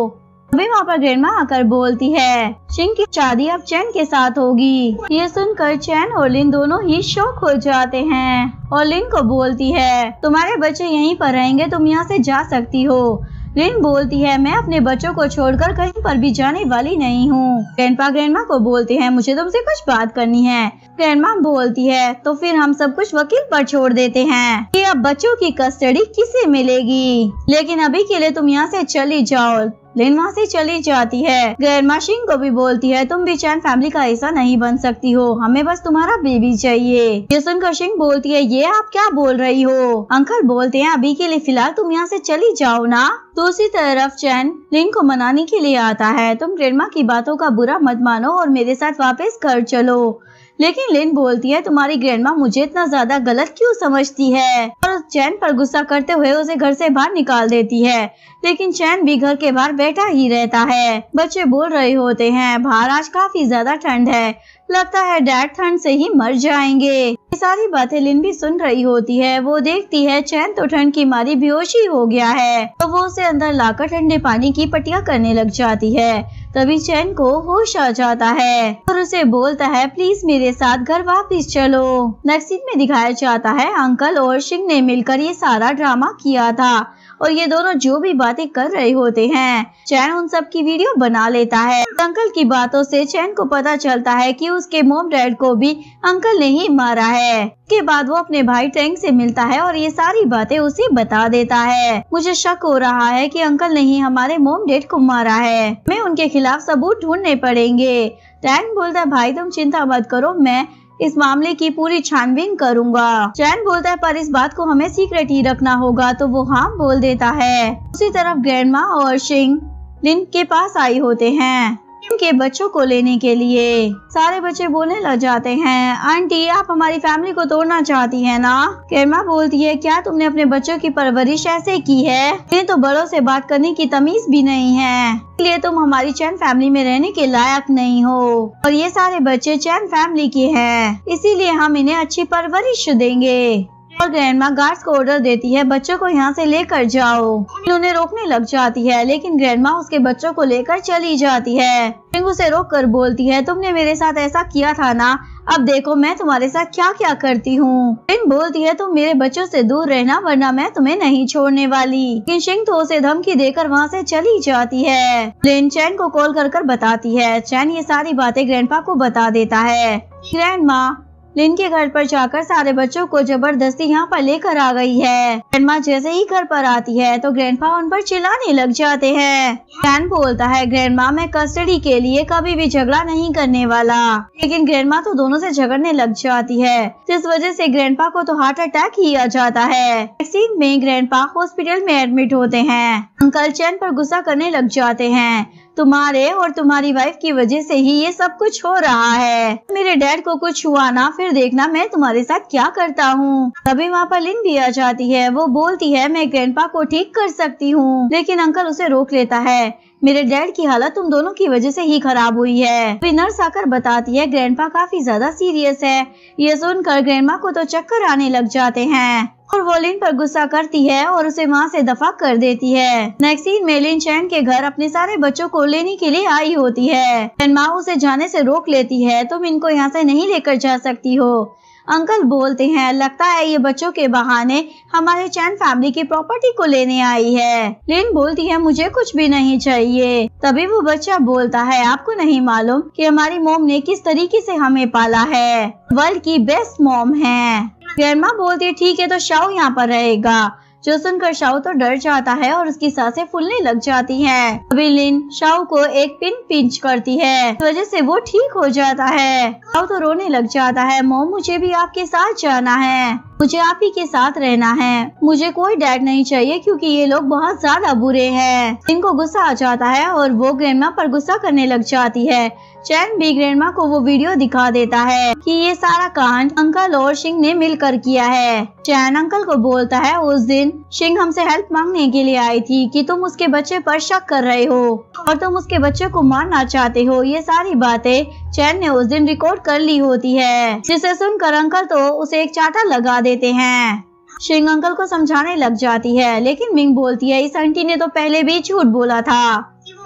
अभी वहाँ पर ग्रैंडमा आकर बोलती है शिंग की शादी अब चैन के साथ होगी। ये सुनकर चैन और लिन दोनों ही शॉक हो जाते हैं और लिन को बोलती है तुम्हारे बच्चे यहीं पर रहेंगे, तुम यहाँ से जा सकती हो। लिन बोलती है मैं अपने बच्चों को छोड़कर कहीं पर भी जाने वाली नहीं हूँ। ग्रैंडपा ग्रैंडमा को बोलते हैं मुझे तुमसे कुछ बात करनी है। ग्रैंडमा बोलती है तो फिर हम सब कुछ वकील पर छोड़ देते हैं कि अब बच्चों की कस्टडी किसे मिलेगी, लेकिन अभी के लिए तुम यहाँ से चली जाओ। लिन वहाँ से चली जाती है। ग्रैंडमा शिंग को भी बोलती है तुम भी चैन फैमिली का हिस्सा नहीं बन सकती हो, हमें बस तुम्हारा बेबी चाहिए। ये सुनकर शिंग बोलती है ये आप क्या बोल रही हो। अंकल बोलते हैं अभी के लिए फिलहाल तुम यहाँ से चली जाओ ना। दूसरी तरफ चैन लिन को मनाने के लिए आता है तुम ग्रैंडमा की बातों का बुरा मत मानो और मेरे साथ वापस घर चलो। लेकिन लिन बोलती है तुम्हारी ग्रैंडमा मुझे इतना ज्यादा गलत क्यों समझती है और चैन पर गुस्सा करते हुए उसे घर से बाहर निकाल देती है। लेकिन चैन भी घर के बाहर बैठा ही रहता है। बच्चे बोल रहे होते हैं बाहर आज काफी ज्यादा ठंड है, लगता है डैड ठंड से ही मर जाएंगे। ये सारी बातें लिन भी सुन रही होती है। वो देखती है चैन तो ठंड की मारी बेहोशी हो गया है तो वो उसे अंदर लाकर ठंडे पानी की पट्टियां करने लग जाती है। तभी चैन को होश आ जाता है और उसे बोलता है प्लीज मेरे साथ घर वापस चलो। नेक्स्ट सीन में दिखाया जाता है अंकल और शिंग ने मिलकर ये सारा ड्रामा किया था और ये दोनों जो भी बातें कर रहे होते हैं चैन उन सब की वीडियो बना लेता है। अंकल की बातों से चैन को पता चलता है कि उसके मॉम डैड को भी अंकल ने ही मारा है। के बाद वो अपने भाई टैंक से मिलता है और ये सारी बातें उसे बता देता है। मुझे शक हो रहा है कि अंकल ने ही हमारे मॉम डैड को मारा है, मैं उनके खिलाफ सबूत ढूंढने पड़ेंगे। टैंक बोलता है भाई तुम चिंता मत करो, मैं इस मामले की पूरी छानबीन करूंगा। चैन बोलता है पर इस बात को हमें सीक्रेट ही रखना होगा तो वो हाँ बोल देता है। उसी तरफ ग्रैंडमा और शिंग लिन के पास आई होते हैं के बच्चों को लेने के लिए। सारे बच्चे बोलने लग जाते हैं आंटी आप हमारी फैमिली को तोड़ना चाहती है ना। ग्रैंडमा बोलती है क्या तुमने अपने बच्चों की परवरिश ऐसे की है, ये तो बड़ों से बात करने की तमीज भी नहीं है, इसलिए तुम हमारी चैन फैमिली में रहने के लायक नहीं हो और ये सारे बच्चे चैन फैमिली के हैं, इसीलिए हम इन्हें अच्छी परवरिश देंगे। और ग्रैंडमा गार्ड्स को ऑर्डर देती है बच्चों को यहाँ से लेकर जाओ। उन्हें रोकने लग जाती है लेकिन ग्रैंडमा उसके बच्चों को लेकर चली जाती है। शिंग उसे रोक कर बोलती है तुमने मेरे साथ ऐसा किया था ना, अब देखो मैं तुम्हारे साथ क्या क्या करती हूँ। शिंग बोलती है तुम मेरे बच्चों से दूर रहना वरना मैं तुम्हें नहीं छोड़ने वाली। लेकिन शिंग तो उसे धमकी देकर वहाँ से चली जाती है। लिन चैन को कॉल कर कर बताती है। चैन ये सारी बातें ग्रैंडपा को बता देता है। ग्रैंडमा लिन के घर पर जाकर सारे बच्चों को जबरदस्ती यहाँ पर लेकर आ गई है। ग्रैंडमा जैसे ही घर पर आती है तो ग्रैंडपा उन पर चिल्लाने लग जाते हैं। चैन बोलता है ग्रैंडमा मैं कस्टडी के लिए कभी भी झगड़ा नहीं करने वाला, लेकिन ग्रैंडमा तो दोनों से झगड़ने लग जाती है जिस वजह से ग्रैंडपा को तो हार्ट अटैक ही आ जाता है। वैक्सीन में ग्रैंडपा हॉस्पिटल में एडमिट होते हैं। अंकल चैन पर गुस्सा करने लग जाते हैं तुम्हारे और तुम्हारी वाइफ की वजह से ही ये सब कुछ हो रहा है, मेरे डैड को कुछ हुआ ना फिर देखना मैं तुम्हारे साथ क्या करता हूँ। तभी वहाँ पर लिन भी आ जाती है। वो बोलती है मैं ग्रैंडपा को ठीक कर सकती हूँ, लेकिन अंकल उसे रोक लेता है। मेरे डैड की हालत तुम दोनों की वजह से ही खराब हुई है। फिर नर्स आकर बताती है ग्रैंडपा काफी ज्यादा सीरियस है। ये सुनकर ग्रैंडमा को तो चक्कर आने लग जाते हैं और वो लिन पर गुस्सा करती है और उसे वहाँ से दफा कर देती है। नेक्स्ट सीन में लिन चैन के घर अपने सारे बच्चों को लेने के लिए आई होती है। चैन माँ उसे जाने से रोक लेती है, तुम इनको यहाँ से नहीं लेकर जा सकती हो। अंकल बोलते हैं लगता है ये बच्चों के बहाने हमारे चैन फैमिली की प्रॉपर्टी को लेने आई है। लिन बोलती है मुझे कुछ भी नहीं चाहिए। तभी वो बच्चा बोलता है आपको नहीं मालूम कि हमारी मॉम ने किस तरीके से हमें पाला है, वर्ल्ड की बेस्ट मॉम है। ग्रैंडमा बोलती है ठीक है तो शाओ यहाँ पर रहेगा। जो सुनकर शाओ तो डर जाता है और उसकी सांसें फूलने लग जाती हैं। अभी लिन शाओ को एक पिन पिंच करती है, इस वजह से वो ठीक हो जाता है। शाओ तो रोने लग जाता है मॉम मुझे भी आपके साथ जाना है, मुझे आप ही के साथ रहना है, मुझे कोई डैड नहीं चाहिए क्योंकि ये लोग बहुत ज्यादा बुरे हैं। इनको गुस्सा आ जाता है और वो ग्रैंडमा पर गुस्सा करने लग जाती है। चैन भी ग्रैंडमा को वो वीडियो दिखा देता है कि ये सारा कांड अंकल और शिंग ने मिलकर किया है। चैन अंकल को बोलता है उस दिन शिंग हमसे हेल्प मांगने के लिए आई थी कि तुम उसके बच्चे पर शक कर रहे हो और तुम उसके बच्चे को मारना चाहते हो। ये सारी बातें चैन ने उस दिन रिकॉर्ड कर ली होती है, जिसे सुनकर अंकल तो उसे एक चाटा लगा देते हैं। शिंग अंकल को समझाने लग जाती है लेकिन मिंग बोलती है इस आंटी ने तो पहले भी झूठ बोला था,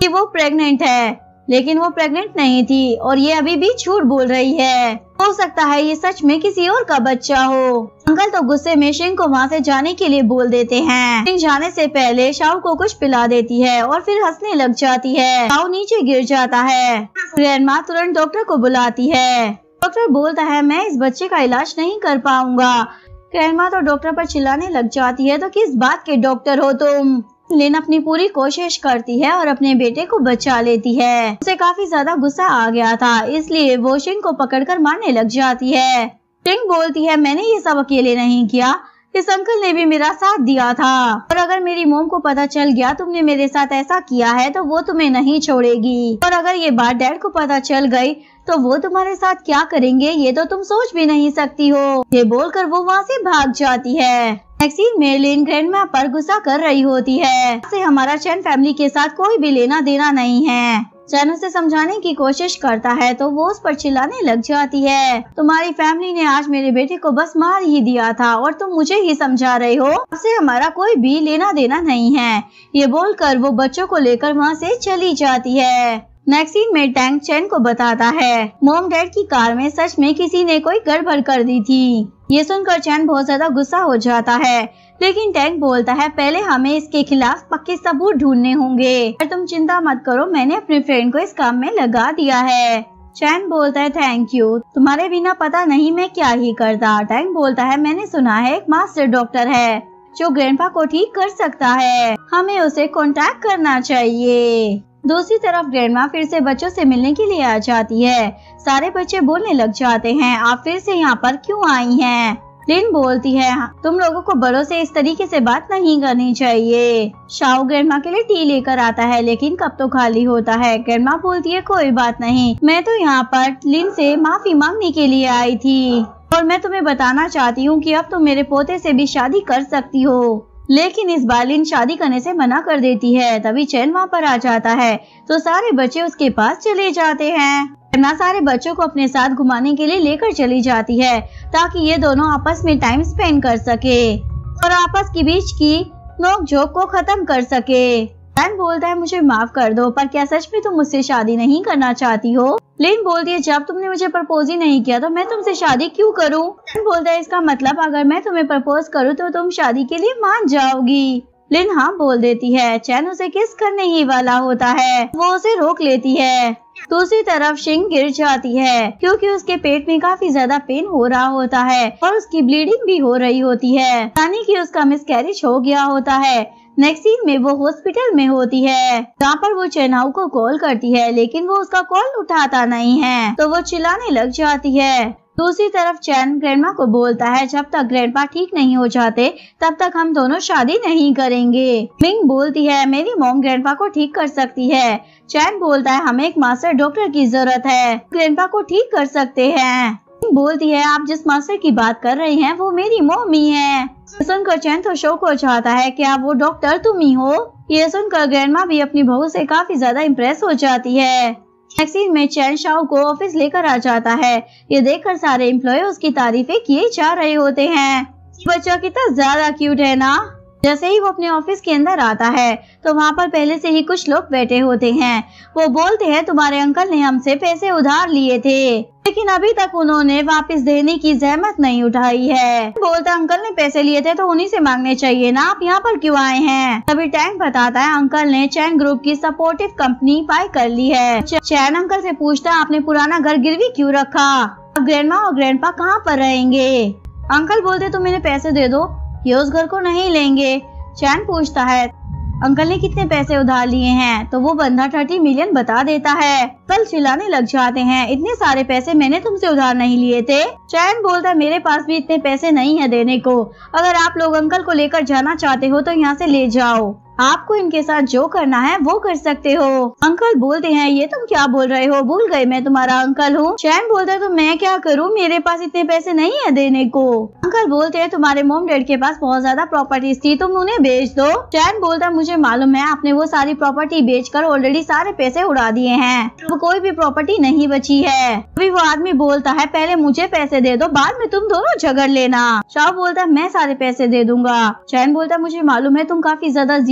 कि वो प्रेग्नेंट है, लेकिन वो प्रेग्नेंट नहीं थी और ये अभी भी झूठ बोल रही है। हो सकता है ये सच में किसी और का बच्चा हो। अंकल तो गुस्से में शिंग को वहाँ से जाने के लिए बोल देते हैं। शिंग जाने से पहले शाओ को कुछ पिला देती है और फिर हंसने लग जाती है। शाओ नीचे गिर जाता है। ग्रैंडमा तुरंत डॉक्टर को बुलाती है। डॉक्टर बोलता है मैं इस बच्चे का इलाज नहीं कर पाऊंगा। ग्रैंडमा तो डॉक्टर पर चिल्लाने लग जाती है, तो किस बात के डॉक्टर हो तुम। लिन अपनी पूरी कोशिश करती है और अपने बेटे को बचा लेती है। उसे काफी ज्यादा गुस्सा आ गया था, इसलिए वो शिंग को पकड़कर मारने लग जाती है। शिंग बोलती है मैंने ये सब अकेले नहीं किया, इस अंकल ने भी मेरा साथ दिया था और अगर मेरी मोम को पता चल गया तुमने मेरे साथ ऐसा किया है तो वो तुम्हें नहीं छोड़ेगी और अगर ये बात डैड को पता चल गई तो वो तुम्हारे साथ क्या करेंगे ये तो तुम सोच भी नहीं सकती हो। ये बोलकर वो वहाँ से भाग जाती है। नेक्स्ट सीन में लिन ग्रैंडमा पर गुस्सा कर रही होती है से हमारा चैन फैमिली के साथ कोई भी लेना देना नहीं है। चैन उसे समझाने की कोशिश करता है तो वो उस पर चिल्लाने लग जाती है, तुम्हारी फैमिली ने आज मेरे बेटे को बस मार ही दिया था और तुम मुझे ही समझा रहे हो, उससे हमारा कोई भी लेना देना नहीं है। ये बोलकर वो बच्चों को लेकर वहाँ से चली जाती है। नेक्स्ट सीन में टैंक चैन को बताता है मॉम डैड की कार में सच में किसी ने कोई गड़बड़ कर दी थी। ये सुनकर चैन बहुत ज्यादा गुस्सा हो जाता है, लेकिन टैंक बोलता है पहले हमें इसके खिलाफ पक्के सबूत ढूंढने होंगे और तुम चिंता मत करो, मैंने अपने फ्रेंड को इस काम में लगा दिया है। चैन बोलता है थैंक यू, तुम्हारे बिना पता नहीं मैं क्या ही करता। टैंक बोलता है मैंने सुना है एक मास्टर डॉक्टर है जो ग्रैंडपा को ठीक कर सकता है, हमें उसे कांटेक्ट करना चाहिए। दूसरी तरफ ग्रैंडमा फिर से बच्चों से मिलने के लिए आ जाती है। सारे बच्चे बोलने लग जाते हैं आप फिर से यहाँ पर क्यों आई हैं? लिन बोलती है तुम लोगों को बड़ों से इस तरीके से बात नहीं करनी चाहिए। शाओ ग्रैंडमा के लिए टी लेकर आता है लेकिन कप तो खाली होता है। ग्रैंडमा बोलती है कोई बात नहीं, मैं तो यहाँ पर लिन से माफी मांगने के लिए आई थी और मैं तुम्हें बताना चाहती हूँ कि अब तुम मेरे पोते से भी शादी कर सकती हो। लेकिन इस बार लिन शादी करने से मना कर देती है। तभी चैन वहाँ पर आ जाता है तो सारे बच्चे उसके पास चले जाते हैं। ग्रैंडमा सारे बच्चों को अपने साथ घुमाने के लिए लेकर चली जाती है ताकि ये दोनों आपस में टाइम स्पेंड कर सके और आपस के बीच की नोक-झोंक को खत्म कर सके। चैन बोलता है मुझे माफ कर दो, पर क्या सच में तुम मुझसे शादी नहीं करना चाहती हो? लिन बोलती है जब तुमने मुझे प्रपोज ही नहीं किया तो मैं तुमसे शादी क्यों करूं? लिन बोलता है इसका मतलब अगर मैं तुम्हें प्रपोज करूं तो तुम शादी के लिए मान जाओगी। लिन हाँ बोल देती है। चैन उसे किस करने ही वाला होता है, वो उसे रोक लेती है। दूसरी तरफ शिंग गिर जाती है क्योंकि उसके पेट में काफी ज्यादा पेन हो रहा होता है और उसकी ब्लीडिंग भी हो रही होती है, यानी कि उसका मिसकैरेज हो गया होता है। नेक्स्ट सीन में वो हॉस्पिटल में होती है जहाँ पर वो चेनाऊ को कॉल करती है लेकिन वो उसका कॉल उठाता नहीं है तो वो चिल्लाने लग जाती है। दूसरी तरफ चैन ग्रैंडमा को बोलता है जब तक ग्रैंडपा ठीक नहीं हो जाते तब तक हम दोनों शादी नहीं करेंगे। मिंग बोलती है मेरी मॉम ग्रैंडपा को ठीक कर सकती है। चैन बोलता है हमें एक मास्टर डॉक्टर की जरूरत है, ग्रैंडपा को ठीक कर सकते हैं। मिंग बोलती है आप जिस मास्टर की बात कर रहे हैं वो मेरी मॉमी है। सुनकर चैन तो शौक हो जाता है क्या वो डॉक्टर तुम ही हो? ये सुनकर ग्रैंडमा भी अपनी बहू से काफी ज्यादा इम्प्रेस हो जाती है। नेक्स्ट सीन में चैन शाओ को ऑफिस लेकर आ जाता है। ये देखकर सारे एम्प्लॉय उसकी तारीफें किए जा रहे होते हैं। बच्चा कितना ज्यादा क्यूट है ना। जैसे ही वो अपने ऑफिस के अंदर आता है तो वहाँ पर पहले से ही कुछ लोग बैठे होते हैं। वो बोलते हैं तुम्हारे अंकल ने हमसे पैसे उधार लिए थे लेकिन अभी तक उन्होंने वापस देने की जहमत नहीं उठाई है। बोलता अंकल ने पैसे लिए थे तो उन्हीं से मांगने चाहिए ना, आप यहाँ पर क्यों आए हैं? तभी टैंक बताता है अंकल ने चैन ग्रुप की सपोर्टिव कंपनी बाय कर ली है। चैन अंकल से पूछता आपने पुराना घर गिरवी क्यों रखा? अब ग्रैंडमा और ग्रैंडपा कहाँ पर रहेंगे? अंकल बोलते तुम इन्हें पैसे दे दो, ये उस घर को नहीं लेंगे। चैन पूछता है अंकल ने कितने पैसे उधार लिए हैं तो वो बंदा थर्टी मिलियन बता देता है। कल चिल्लाने लग जाते हैं इतने सारे पैसे मैंने तुमसे उधार नहीं लिए थे। चैन बोलता है मेरे पास भी इतने पैसे नहीं है देने को, अगर आप लोग अंकल को लेकर जाना चाहते हो तो यहाँ से ले जाओ, आपको इनके साथ जो करना है वो कर सकते हो। अंकल बोलते हैं ये तुम क्या बोल रहे हो, भूल गए मैं तुम्हारा अंकल हूँ। चैन बोलता है तो मैं क्या करूँ, मेरे पास इतने पैसे नहीं है देने को। अंकल बोलते हैं तुम्हारे मॉम डैड के पास बहुत ज्यादा प्रॉपर्टीज थी, तुम उन्हें बेच दो। चैन बोलता है मुझे मालूम है आपने वो सारी प्रॉपर्टी बेचकर ऑलरेडी सारे पैसे उड़ा दिए हैं, अब कोई भी प्रॉपर्टी नहीं बची है। अभी वो आदमी बोलता है पहले मुझे पैसे दे दो, बाद में तुम दोनों झगड़ लेना। शाओ बोलता है मैं सारे पैसे दे दूंगा। चैन बोलता है मुझे मालूम है तुम काफी ज्यादा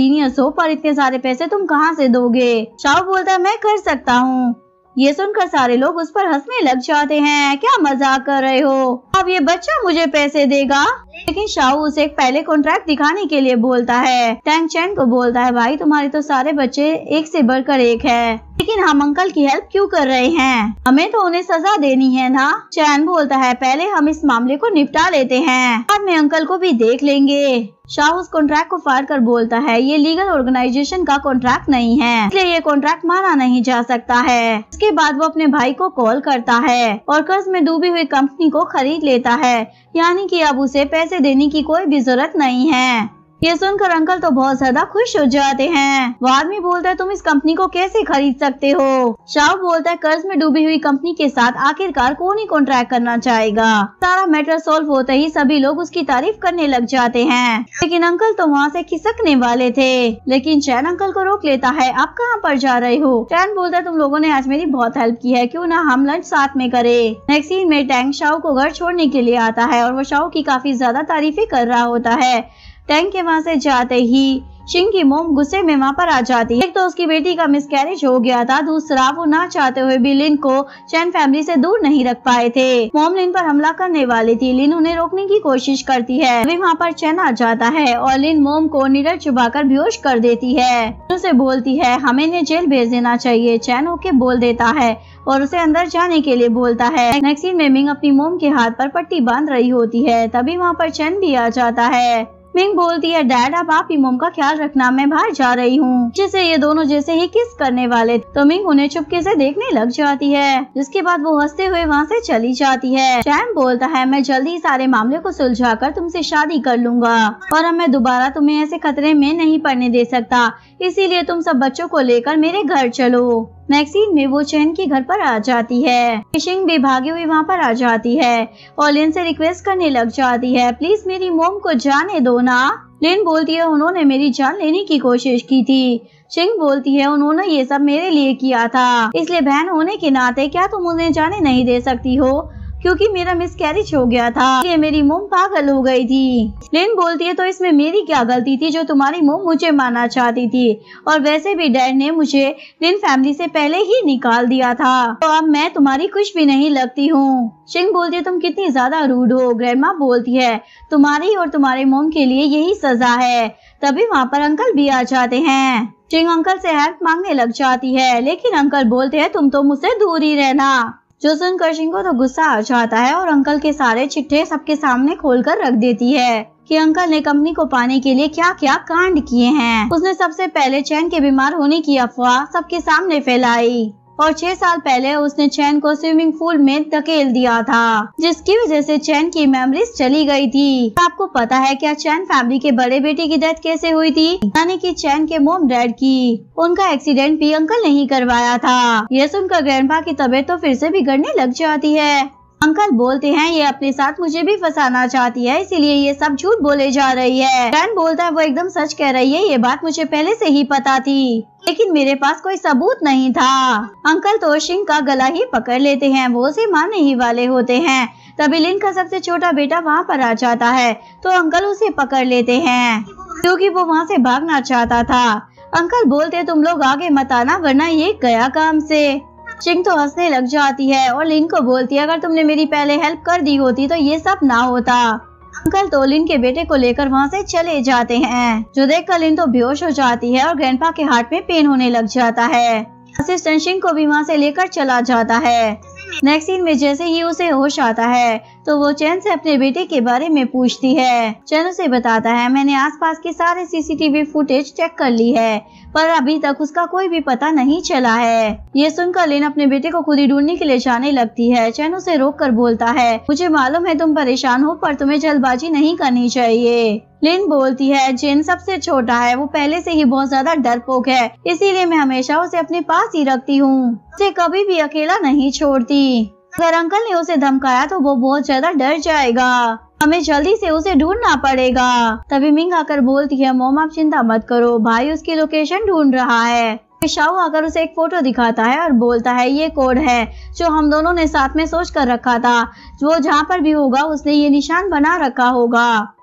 जीनियस हो, पर इतने सारे पैसे तुम कहाँ से दोगे? शाओ बोलता है मैं कर सकता हूँ। ये सुनकर सारे लोग उस पर हंसने लग जाते हैं। क्या मजाक कर रहे हो? अब ये बच्चा मुझे पैसे देगा? लेकिन शाओ उसे एक पहले कॉन्ट्रैक्ट दिखाने के लिए बोलता है। टैंग चैन को बोलता है भाई तुम्हारे तो सारे बच्चे एक से बढ़कर एक है, लेकिन हम अंकल की हेल्प क्यों कर रहे हैं? हमें तो उन्हें सजा देनी है ना? चैन बोलता है पहले हम इस मामले को निपटा लेते हैं, बाद में अंकल को भी देख लेंगे। शाह उस कॉन्ट्रैक्ट को फाड़ कर बोलता है ये लीगल ऑर्गेनाइजेशन का कॉन्ट्रैक्ट नहीं है, इसलिए ये कॉन्ट्रैक्ट माना नहीं जा सकता है। उसके बाद वो अपने भाई को कॉल करता है और कर्ज में डूबी हुई कंपनी को खरीद लेता है, यानी कि अब उसे पैसे देने की कोई भी जरूरत नहीं है। ये सुनकर अंकल तो बहुत ज्यादा खुश हो जाते हैं। वो आदमी बोलता है तुम इस कंपनी को कैसे खरीद सकते हो? शाह बोलता है कर्ज में डूबी हुई कंपनी के साथ आखिरकार कौन ही कॉन्ट्रैक्ट करना चाहेगा। सारा मैटर सॉल्व होते ही सभी लोग उसकी तारीफ करने लग जाते हैं, लेकिन अंकल तो वहाँ से खिसकने वाले थे, लेकिन चैन अंकल को रोक लेता है। आप कहाँ पर जा रहे हो? चैन बोलता है तुम लोगों ने आज मेरी बहुत हेल्प की है, क्यों ना हम लंच साथ में करें। नेक्स्ट सीन में टैंग शाओ को घर छोड़ने के लिए आता है और वो शाओ की काफी ज्यादा तारीफें कर रहा होता है। टैंग के वहाँ से जाते ही शिंग की मोम गुस्से में वहाँ पर आ जाती है। एक तो उसकी बेटी का मिसकैरेज हो गया था, दूसरा वो ना चाहते हुए भी लिन को चैन फैमिली से दूर नहीं रख पाए थे। मोम लिन पर हमला करने वाली थी, लिन उन्हें रोकने की कोशिश करती है। अभी वहाँ पर चैन आ जाता है और लिन मोम को निडर चुबाकर बेहोश कर देती है। उसे बोलती है हमें इन्हें जेल भेज देना चाहिए। चैन ओके बोल देता है और उसे अंदर जाने के लिए बोलता है। नेक्स्ट सीन में मिंग अपनी मोम के हाथ पर पट्टी बांध रही होती है, तभी वहाँ पर चैन भी आ जाता है। मिंग बोलती है डैड अब आप ही मोम का ख्याल रखना, मैं बाहर जा रही हूँ। जिसे ये दोनों जैसे ही किस करने वाले तो मिंग उन्हें चुपके से देखने लग जाती है, जिसके बाद वो हंसते हुए वहाँ से चली जाती है। चैन बोलता है मैं जल्दी सारे मामले को सुलझाकर तुमसे शादी कर लूंगा और अब मैं दोबारा तुम्हें ऐसे खतरे में नहीं पड़ने दे सकता, इसीलिए तुम सब बच्चों को लेकर मेरे घर चलो। नेक्स्ट सीन में वो चैन के घर पर आ जाती है। शिंग भी भागी हुई वहाँ पर आ जाती है और लिन से रिक्वेस्ट करने लग जाती है प्लीज मेरी मोम को जाने दो ना। लिन बोलती है उन्होंने मेरी जान लेने की कोशिश की थी। शिंग बोलती है उन्होंने ये सब मेरे लिए किया था, इसलिए बहन होने के नाते क्या तुम उन्हें जाने नहीं दे सकती हो? क्योंकि मेरा मिसकैरेज हो गया था, ये मेरी मोम पागल हो गई थी। लिन बोलती है तो इसमें मेरी क्या गलती थी जो तुम्हारी मोम मुझे मारना चाहती थी, और वैसे भी डैड ने मुझे लिन फैमिली से पहले ही निकाल दिया था, तो अब मैं तुम्हारी कुछ भी नहीं लगती हूँ। शिंग बोलती है तुम कितनी ज्यादा रूड हो। ग्रैंडमा बोलती है तुम्हारी और तुम्हारे मोम के लिए यही सजा है। तभी वहाँ पर अंकल भी आ जाते हैं। शिंग अंकल से हेल्प मांगने लग जाती है, लेकिन अंकल बोलते हैं तुम तो मुझसे दूर ही रहना। जो सुनकर शिंग को तो गुस्सा आ जाता है और अंकल के सारे चिट्ठे सबके सामने खोलकर रख देती है कि अंकल ने कंपनी को पाने के लिए क्या क्या कांड किए हैं। उसने सबसे पहले चैन के बीमार होने की अफवाह सबके सामने फैलाई और छह साल पहले उसने चैन को स्विमिंग पूल में धकेल दिया था, जिसकी वजह से चैन की मेमोरीज चली गई थी। आपको पता है क्या चैन फैमिली के बड़े बेटे की डेथ कैसे हुई थी? यानी कि चैन के मोम डैड की। उनका एक्सीडेंट भी अंकल ने ही करवाया था। यह सुनकर ग्रैंडपा की तबीयत तो फिर से बिगड़ने लग जाती है। अंकल बोलते हैं ये अपने साथ मुझे भी फंसाना चाहती है, इसीलिए ये सब झूठ बोले जा रही है। डैन बोलता है वो एकदम सच कह रही है, ये बात मुझे पहले से ही पता थी, लेकिन मेरे पास कोई सबूत नहीं था। अंकल तो शिंग का गला ही पकड़ लेते हैं, वो उसे मारने ही वाले होते हैं। तभी लिन का सबसे छोटा बेटा वहाँ पर आ जाता है, तो अंकल उसे पकड़ लेते हैं क्योंकि वो वहाँ से भागना चाहता था। अंकल बोलते तुम लोग आगे मत आना वरना ये गया काम से। शिंग तो हंसने लग जाती है और लिन को बोलती है अगर तुमने मेरी पहले हेल्प कर दी होती तो ये सब ना होता। अंकल तो लिन के बेटे को लेकर वहाँ से चले जाते हैं, जो देखकर लिन तो बेहोश हो जाती है और ग्रैंडपा के हार्ट में पेन होने लग जाता है। असिस्टेंट शिंग को भी वहाँ से लेकर चला जाता है। नेक्स्ट सीन में जैसे ही उसे होश आता है तो वो चैन से अपने बेटे के बारे में पूछती है। चैन उसे बताता है मैंने आसपास के सारे सीसीटीवी फुटेज चेक कर ली है, पर अभी तक उसका कोई भी पता नहीं चला है। ये सुनकर लिन अपने बेटे को खुद ही ढूंढने के लिए जाने लगती है। चैन उसे रोक कर बोलता है मुझे मालूम है तुम परेशान हो, पर तुम्हें जल्दबाजी नहीं करनी चाहिए। लिन बोलती है जेन सबसे छोटा है, वो पहले से ही बहुत ज्यादा डरपोक है, इसीलिए मैं हमेशा उसे अपने पास ही रखती हूँ, उसे कभी भी अकेला नहीं छोड़ती। अगर अंकल ने उसे धमकाया तो वो बहुत ज्यादा डर जाएगा, हमें जल्दी से उसे ढूंढना पड़ेगा। तभी मिंग आकर बोलती है मोम आप चिंता मत करो, भाई उसकी लोकेशन ढूंढ रहा है। शाओ आकर उसे एक फोटो दिखाता है और बोलता है ये कोड है जो हम दोनों ने साथ में सोच कर रखा था, वो जहाँ पर भी होगा उसने ये निशान बना रखा होगा।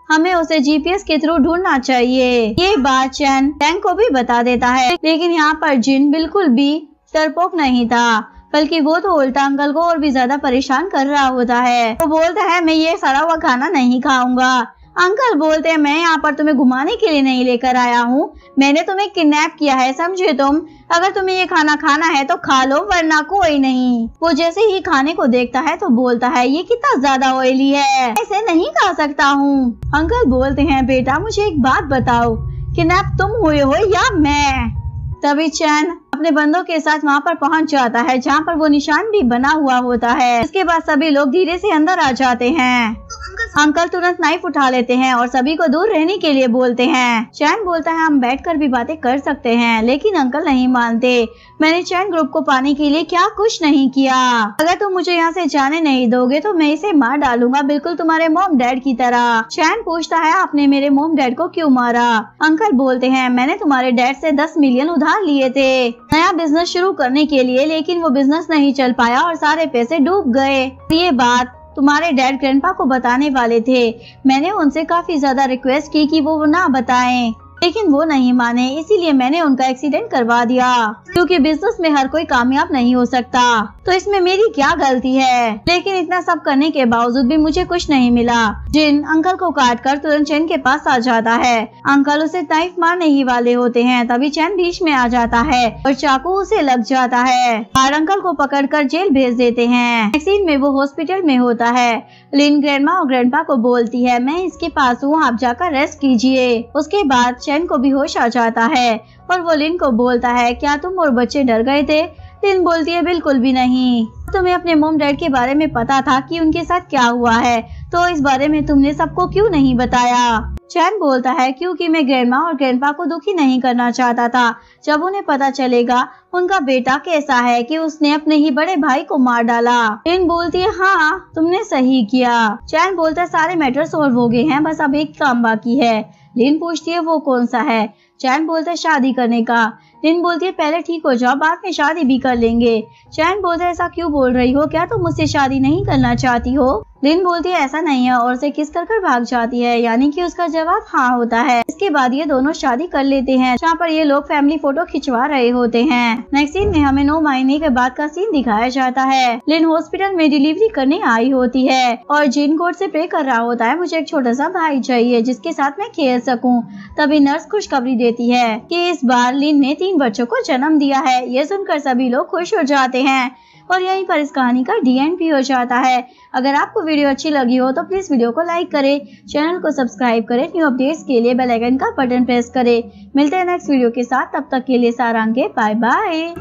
हमें उसे जीपीएस के थ्रू ढूंढना चाहिए। ये बात चैन टैंग को भी बता देता है, लेकिन यहाँ पर जिन बिल्कुल भी डरपोक नहीं था, बल्कि वो तो उल्टा अंकल को और भी ज्यादा परेशान कर रहा होता है। वो बोलता है मैं ये सड़ा हुआ खाना नहीं खाऊंगा। अंकल बोलते हैं मैं यहाँ पर तुम्हें घुमाने के लिए नहीं लेकर आया हूँ, मैंने तुम्हें किडनैप किया है, समझे तुम। अगर तुम्हें ये खाना खाना है तो खा लो, वरना कोई नहीं। वो जैसे ही खाने को देखता है तो बोलता है ये कितना ज्यादा ऑयली है, ऐसे नहीं खा सकता हूँ। अंकल बोलते हैं बेटा मुझे एक बात बताओ, किडनैप तुम हुए हो या मैं। तभी चैन अपने बंदों के साथ वहाँ पर पहुँच जाता है जहाँ पर वो निशान भी बना हुआ होता है। इसके बाद सभी लोग धीरे से अंदर आ जाते हैं। अंकल तुरंत नाइफ उठा लेते हैं और सभी को दूर रहने के लिए बोलते हैं। चैन बोलता है हम बैठकर भी बातें कर सकते हैं, लेकिन अंकल नहीं मानते। मैंने चैन ग्रुप को पाने के लिए क्या कुछ नहीं किया। अगर तुम मुझे यहाँ से जाने नहीं दोगे तो मैं इसे मार डालूंगा, बिल्कुल तुम्हारे मॉम डैड की तरह। चैन पूछता है आपने मेरे मॉम डैड को क्यों मारा। अंकल बोलते हैं मैंने तुम्हारे डैड से दस मिलियन उधार लिए थे नया बिजनेस शुरू करने के लिए, लेकिन वो बिजनेस नहीं चल पाया और सारे पैसे डूब गए। ये बात तुम्हारे डैड ग्रैंडपा को बताने वाले थे। मैंने उनसे काफी ज्यादा रिक्वेस्ट की कि वो ना बताएं, लेकिन वो नहीं माने, इसीलिए मैंने उनका एक्सीडेंट करवा दिया, क्योंकि बिजनेस में हर कोई कामयाब नहीं हो सकता। तो इसमें मेरी क्या गलती है। लेकिन इतना सब करने के बावजूद भी मुझे कुछ नहीं मिला। जिन अंकल को काट कर तुरंत चैन के पास आ जाता है। अंकल उसे नाइफ मारने ही वाले होते हैं, तभी चैन बीच में आ जाता है और चाकू उसे लग जाता है और अंकल को पकड़कर जेल भेज देते हैं। नेक्स्ट सीन में वो हॉस्पिटल में होता है। लिन ग्रैंडमा और ग्रैंडपा को बोलती है मैं इसके पास हूँ, आप जाकर रेस्ट कीजिए। उसके बाद चैन को भी होश आ जाता है और वो लिन को बोलता है क्या तुम और बच्चे डर गए थे। लिन बोलती है बिल्कुल भी नहीं, तुम्हें अपने मॉम डैड के बारे में पता था कि उनके साथ क्या हुआ है, तो इस बारे में तुमने सबको क्यों नहीं बताया। चैन बोलता है क्योंकि मैं ग्रैंडमा और ग्रैंडपा को दुखी नहीं करना चाहता था। जब उन्हें पता चलेगा उनका बेटा कैसा है कि उसने अपने ही बड़े भाई को मार डाला। लिन बोलती है हाँ तुमने सही किया। चैन बोलता है सारे मैटर सॉल्व हो गए हैं, बस अब एक काम बाकी है। लिन पूछती है वो कौन सा है। चैन बोलता है शादी करने का। लिन बोलती है पहले ठीक हो जाओ, बाद में शादी भी कर लेंगे। चैन बोलता है ऐसा क्यों बोल रही हो, क्या तुम मुझसे शादी नहीं करना चाहती हो। लिन बोलती है ऐसा नहीं है और उसे किस कर कर भाग जाती है, यानी कि उसका जवाब हाँ होता है। इसके बाद ये दोनों शादी कर लेते हैं, जहाँ पर ये लोग फैमिली फोटो खिंचवा रहे होते हैं। नेक्स्ट सीन में हमें नौ महीने के बाद का सीन दिखाया जाता है। लिन हॉस्पिटल में डिलीवरी करने आई होती है और जिन कोड से प्रे कर रहा होता है मुझे एक छोटा सा भाई चाहिए जिसके साथ मैं खेल सकूं। तभी नर्स खुशखबरी देती है कि इस बार लिन ने तीन बच्चों को जन्म दिया है। ये सुनकर सभी लोग खुश हो जाते हैं और यहीं पर इस कहानी का डी एंड भी हो जाता है। अगर आपको वीडियो अच्छी लगी हो तो प्लीज वीडियो को लाइक करें, चैनल को सब्सक्राइब करें, न्यू अपडेट्स के लिए बेल आइकन का बटन प्रेस करें। मिलते हैं नेक्स्ट वीडियो के साथ, तब तक के लिए सारांगे बाय बाय।